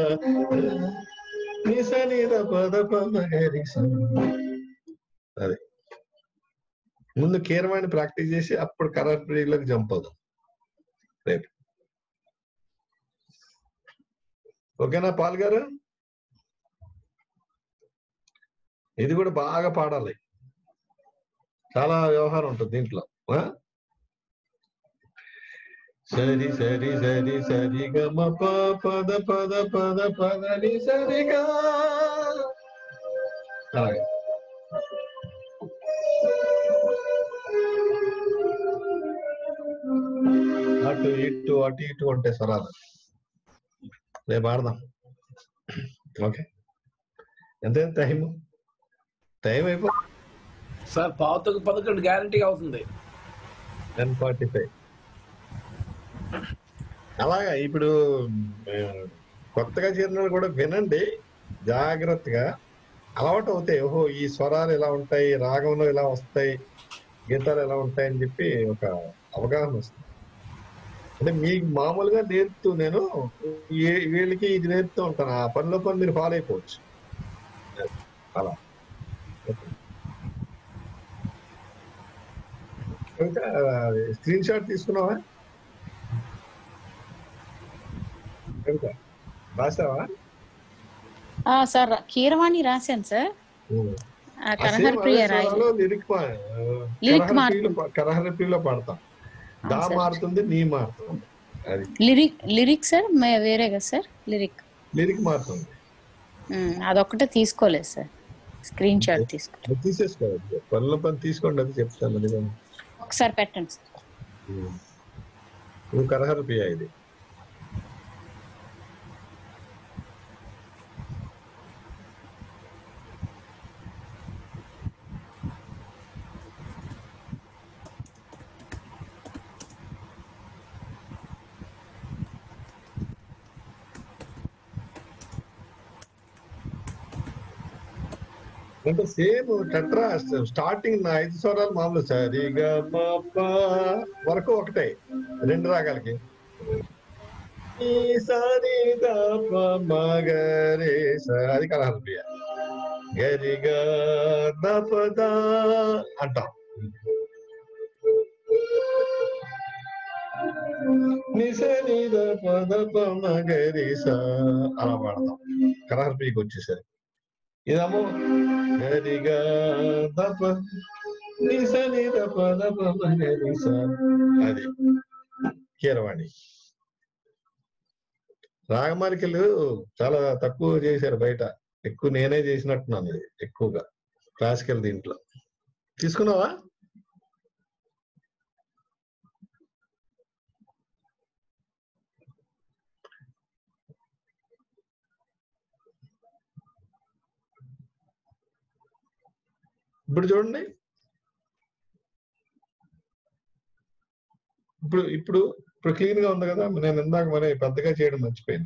నిసని పద పమ గరి స అదే ముందు కీరవాణి ప్రాక్టీస్ చేసి అప్పుడు కరహర్పిలోకి జంప్ అవుదాం రేపు ఓకేనా పాల్ గారు ఇది కూడా బాగా పాడాలి చాలా వ్యవహారం ఉంటుంది దీంట్లో సరి సరి సరి సరి గమ పద పద పద పదని సరిగా అలాగే అటు ఇటు అటు ఇటు ఉంటే స్వరాలు రేపు ఆడదాం ఓకే ఎంతైనా టైం అయిపో సార్ 11 గ్యారంటీ అవుతుంది 10:45 అలాగా ఇప్పుడు కొత్తగా చేరిన కూడా వినండి జాగ్రత్తగా అలవాటు అవుతాయి ఓహో ఈ స్వరాలు ఎలా ఉంటాయి రాగంలో ఎలా వస్తాయి గీతాలు ఎలా ఉంటాయి అని చెప్పి ఒక అవగాహన వస్తుంది అంటే మీకు మామూలుగా నేర్పుతూ నేను వీళ్ళకి ఇది నేర్పుతూ ఉంటాను ఆ పనిలో పని మీరు ఫాలో అయిపోవచ్చు అలా స్క్రీన్ షాట్ తీసుకున్నావా రాసావా? సార్ కీరవాణి రాశాను సార్. కరహర ప్రియ రాయలేదు. కరహరప్రియలో పాడతాం. దా మారుతుంది, నీ మారుతుంది. అది లిరిక్ సార్ వేరేగా సార్. లిరిక్ మారుతుంది. అదొక్కటే తీసుకోలేదు సార్. స్క్రీన్ షాట్ తీసేసుకోవాలి. పనుల పని తీసుకోండి, అది చెప్తాను. అది ఒకసారి పెట్టండి సార్. నువ్వు కరహరప్రియ ఇది. అంటే సేమ్ టెట్రా స్టార్టింగ్ 5 స్వరాలు మామూలు సరిగా వరకు ఒకటే 2 రాగాలకి. అది కరహరప్రియ. గరిగా దపదా అంటాం. నిసనిద పద మగరిస అలా పాడతాం. కరహరప్రియకి వచ్చేసరి ఇదేమో గరిగా దప నిసనిద పద మగరిస. అది కీరవాణి. రాగమాలికలు చాలా తక్కువ చేశారు బయట, ఎక్కువ నేనే చేసినట్టున్నాను. ఇది ఎక్కువగా క్లాసికల్ దీంట్లో. తీసుకున్నావా? ఇప్పుడు చూడండి. ఇప్పుడు క్లీన్ గా ఉంది కదా. నేను ఇందాక మరి పెద్దగా చేయడం మర్చిపోయాను.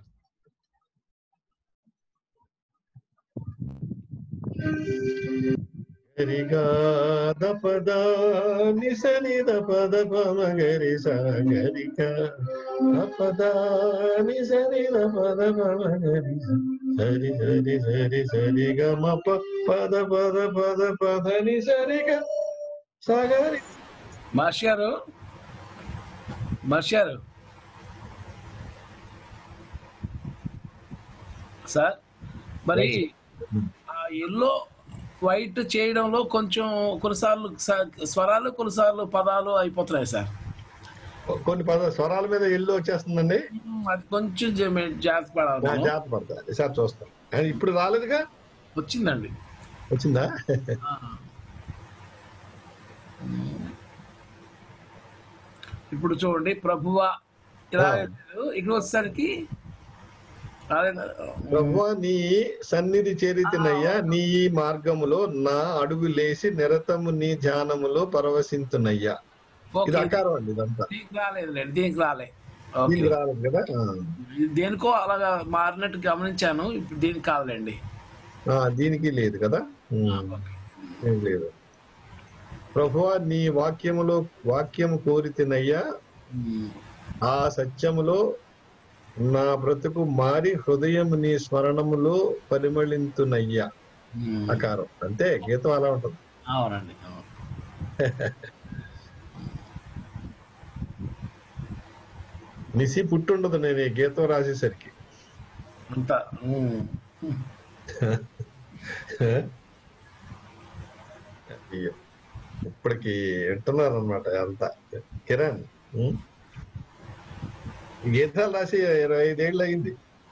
గరిగా దపద నిసని దపద పమగరి సగరిగా దపద నిసని దపద పమగరి సరి సరి సరి సరి గమ పద పద పద పద ని సరిగా సగరి. మార్షారు సార్, మరి ఆ ఎల్లో వైట్ చేయడంలో కొంచెం కొన్నిసార్లు స్వరాలు, కొన్నిసార్లు పదాలు అయిపోతున్నాయి సార్. కొన్ని స్వరాల మీద ఎల్లో వచ్చేస్తుందండి. అది కొంచెం జాగ్రత్త పడాలి. జాగ్రత్త పడతాయి. సార్ చూస్తాం. ఇప్పుడు రాలేదుగా. వచ్చిందండి. వచ్చిందా? ఇప్పుడు చూడండి. ప్రభువా ఇలా ఇక్కడ వచ్చేసరికి ప్రభువా నీ సన్నిధి చేరితినయ్యా, నీ మార్గములో నా అడుగు లేసి నిరతము నీ ధ్యానములో పరవశింతునయ్యా. ఇది ఆకారం అండి. ఇదంతా దీనికి రాలేదులేండి. దీనికి రాలేదు కదా. దేనికో అలాగా మారినట్టు గమనించాను. ఇప్పుడు దీనికి కాదులేండి. దీనికి లేదు కదా. ఏం లేదు. ప్రభువా నీ వాక్యము కోరితినయ్యా, ఆ సత్యములో నా బ్రతుకు మారి హృదయం నీ స్మరణములో పరిమళింతునయ్యా. ఆకారం అంతే. గీతం అలా ఉంటుంది. అవునండి. నిసి పుట్టుండదు నేను ఈ గీతం రాసేసరికి. అంతా ఇప్పటికి వింటున్నారు అనమాట అంతా. కిరణ్ గీతాలు రాసి 25 ఏళ్ళు అయింది.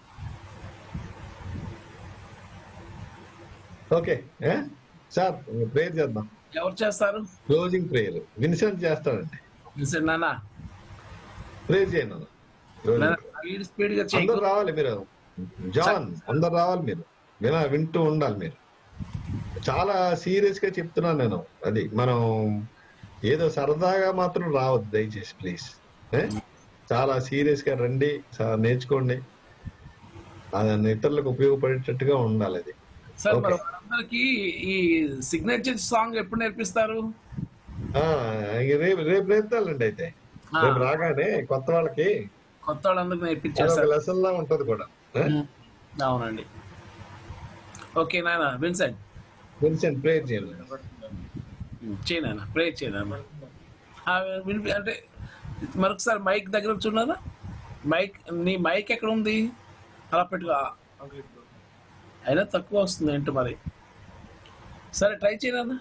ఓకే సార్, ప్రేయర్ చేద్దాం. ఎవరు చేస్తారు? క్లోజింగ్ ప్రేయర్ విన్సెంట్ చేస్తానండి. విన్సెంట్ నాన్న ప్రేయర్ చేయండి. అందరు రావాలి మీరు. జాన్ అందరు రావాలి మీరు. వింటూ ఉండాలి మీరు. చాలా సీరియస్ గా చెప్తున్నాను నేను. అది మనం ఏదో సరదాగా మాత్రం రావద్దు దయచేసి ప్లీజ్. చాలా సీరియస్ గా రండి, నేర్చుకోండి. అది ఇతరులకు ఉపయోగపడేటట్టుగా ఉండాలి. అది అందరికి ఈ సిగ్నేచర్ సాంగ్ ఎప్పుడు నేర్పిస్తారు? రేపు నేర్పుతాలండి. అయితే రేపు రాగానే కొత్త వాళ్ళందరికి నేర్పించారు. లెసన్ లా ఉంటది కూడా. అవునండి. ఓకే నాన్న. విన్సెంట్ ప్రేయర్ చేయాలి. చేయనా? ప్రేయర్ చేయనా? అంటే మరొకసారి మైక్ దగ్గర చూడనా? నీ మైక్ ఎక్కడ ఉంది? అలా పెట్టుకో. అయినా తక్కువ వస్తుంది ఏంటి మరి. సరే ట్రై చేయనా.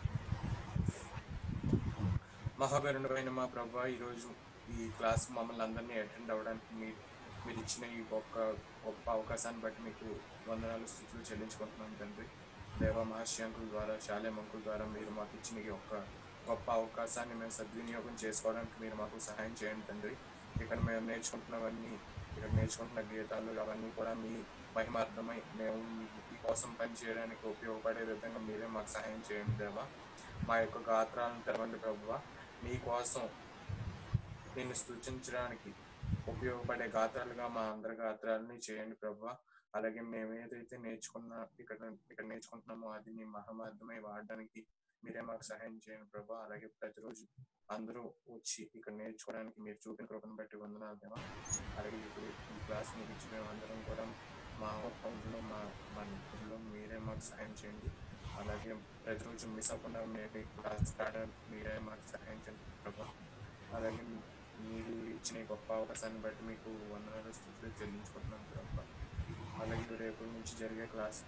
మహాపరిణుడైన మా ప్రభా, ఈరోజు ఈ క్లాస్ మమ్మల్ని అందరినీ అటెండ్ అవ్వడానికి మీరు ఇచ్చిన ఈ గొప్ప అవకాశాన్ని బట్టి మీకు వందనాలు స్థుతులు చెల్లించుకుంటున్నాం తండ్రి. దేవ మహర్షి అంకుల్ ద్వారా, శాలేం అంకుల్ ద్వారా మీరు మాకు ఇచ్చిన ఈ గొప్ప అవకాశాన్ని మేము సద్వినియోగం చేసుకోవడానికి మీరు మాకు సహాయం చేయండి తండ్రి. ఇక్కడ మేము నేర్చుకుంటున్న గీతాలు అవన్నీ కూడా మీ మహిమార్థమై మేము మీకోసం పనిచేయడానికి ఉపయోగపడే విధంగా మీరే మాకు సహాయం చేయండి దేవా. మా యొక్క గాత్రాలను తెరవండి ప్రభువా. మీకోసం నిన్ను స్తుతించడానికి ఉపయోగపడే గాత్రాలుగా మా అందరి గాత్రాలని చేయండి ప్రభువా. అలాగే మేము ఏదైతే ఇక్కడ నేర్చుకుంటున్నామో అది మీ మహిమార్థమై వాడడానికి మీరే మాకు సహాయం చేయండి ప్రభా. అలాగే ప్రతిరోజు అందరూ వచ్చి ఇక్కడ నేర్చుకోవడానికి మీరు చూపిన కృపను బట్టి వందనాలు దేవా. అలాగే ఇప్పుడు ఈ క్లాస్ మీకు ఇచ్చిన అందరం కూడా మా అకౌంట్లో మా నిధుల్లో మీరే మాకు సహాయం చేయండి. అలాగే ప్రతిరోజు మిస్ అవ్వకుండా మీరు క్లాస్ స్టార్ట్ మీరే మాకు సహాయం చేయండి ప్రభా. అలాగే మీరు ఇచ్చిన గొప్ప అవకాశాన్ని బట్టి మీకు వందనాలు స్థుతులు చెల్లించుకుంటున్నాం ప్రభా. అలాగే రేపు నుంచి జరిగే క్లాస్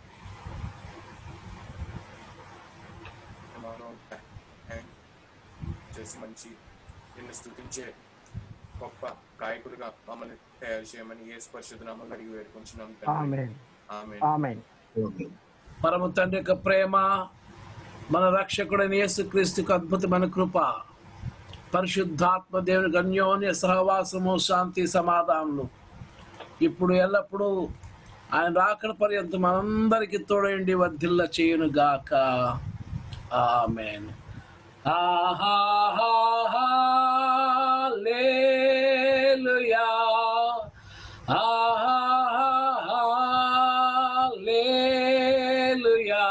చేసి మంచి నిన్ను స్తుతించే గొప్ప గాయకుడిగా మమ్మల్ని తయారు చేయమని యేసు పరిశుద్ధ నామములో అడిగి వేడుకుంటున్నాం తండ్రి. ఆమేన్. పరమ తండ్రి యొక్క ప్రేమ, మన రక్షకుడైన యేసుక్రీస్తుకు అద్భుతమైన కృప, పరిశుద్ధాత్మ దేవుని అన్యోన్య సహవాసము, శాంతి సమాధానములు ఇప్పుడు ఎల్లప్పుడూ ఆయన రాకడ పర్యంతం మనందరికీ తోడైండి వర్ధిల్ల చేయును గాక. Amen. Hallelujah, hallelujah,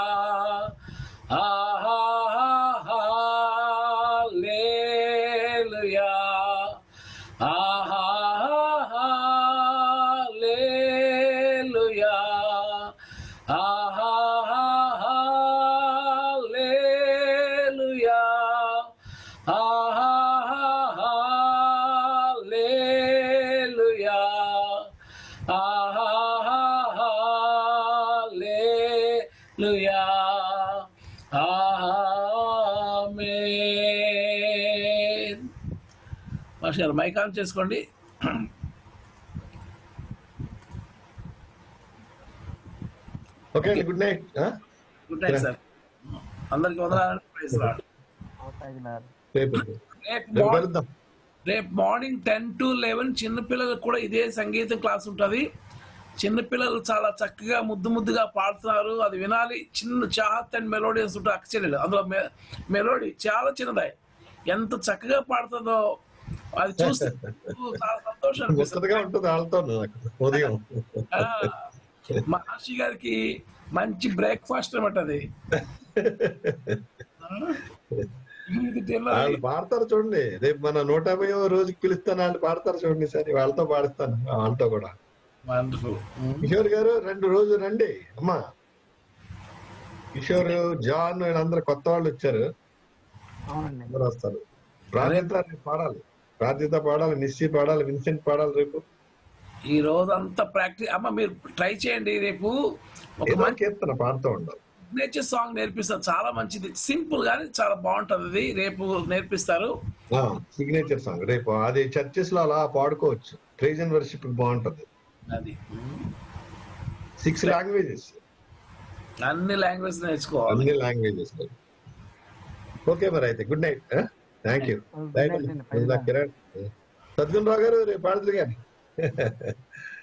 hallelujah, master mic on చేసుకోండి. Okay, good night. Good night sir. అందరికి వందనాలు. Praise lord. రేపు మార్నింగ్ 10 to 11 చిన్నపిల్లలకు కూడా ఇదే సంగీతం క్లాస్ ఉంటుంది. చిన్నపిల్లలు చాలా చక్కగా ముద్దుగా పాడుతున్నారు, అది వినాలి. చిన్న చాహత్ అండ్ మెలోడియన్స్ ఉంటాయి అక్షరాలు, అందులో మెలోడీ చాలా చిన్నదాయి, ఎంత చక్కగా పాడుతుందో అది చూస్తే చాలా సంతోషం అనిపిస్తుంది. మహర్షి గారికి మంచి బ్రేక్ఫాస్ట్ అనమాట అది. వాళ్ళు పాడతారు చూడండి. రేపు మన 150వ రోజుకి పిలుస్తాను, వాళ్ళు పాడతారు చూడండి. సరే, వాళ్ళతో పాడిస్తాను, వాళ్ళతో కూడా. కిషోర్ గారు 2 రోజులు రండి అమ్మా. కిషోర్, జాన్ వీళ్ళందరూ కొత్త వాళ్ళు వచ్చారు, అందరూ వస్తారు. ప్రార్థిత పాడాలి, ప్రార్థిత పాడాలి, నిశ్చి పాడాలి, విన్సెంట్ పాడాలి. రేపు ఈ రోజు అంతా ప్రాక్టీస్ అమ్మ, మీరు ట్రై చేయండి. రేపు ఒక మంచి కీర్తన పాడుతూ ఉండాలి, సిగ్నేచర్ సాంగ్ నేర్పిస్తారు, చాలా మంచిది, సింపుల్ గానీ చాలా బాగుంటది. అది రేపు నేర్పిస్తారు, సిగ్నేచర్ సాంగ్. రేపు అది చర్చెస్ లో అలా పాడుకోవచ్చు, ప్రైజ్ అండ్ వర్షిప్ బాగుంటది. అది 6 లాంగ్వేజెస్, అన్ని లాంగ్వేజ్ నేర్చుకోవాలి, అన్ని లాంగ్వేజెస్. ఓకే మరి అయితే good night. Thank you. Kiran, Sadgunarao గారు రేపు పాడుతుంది కానీ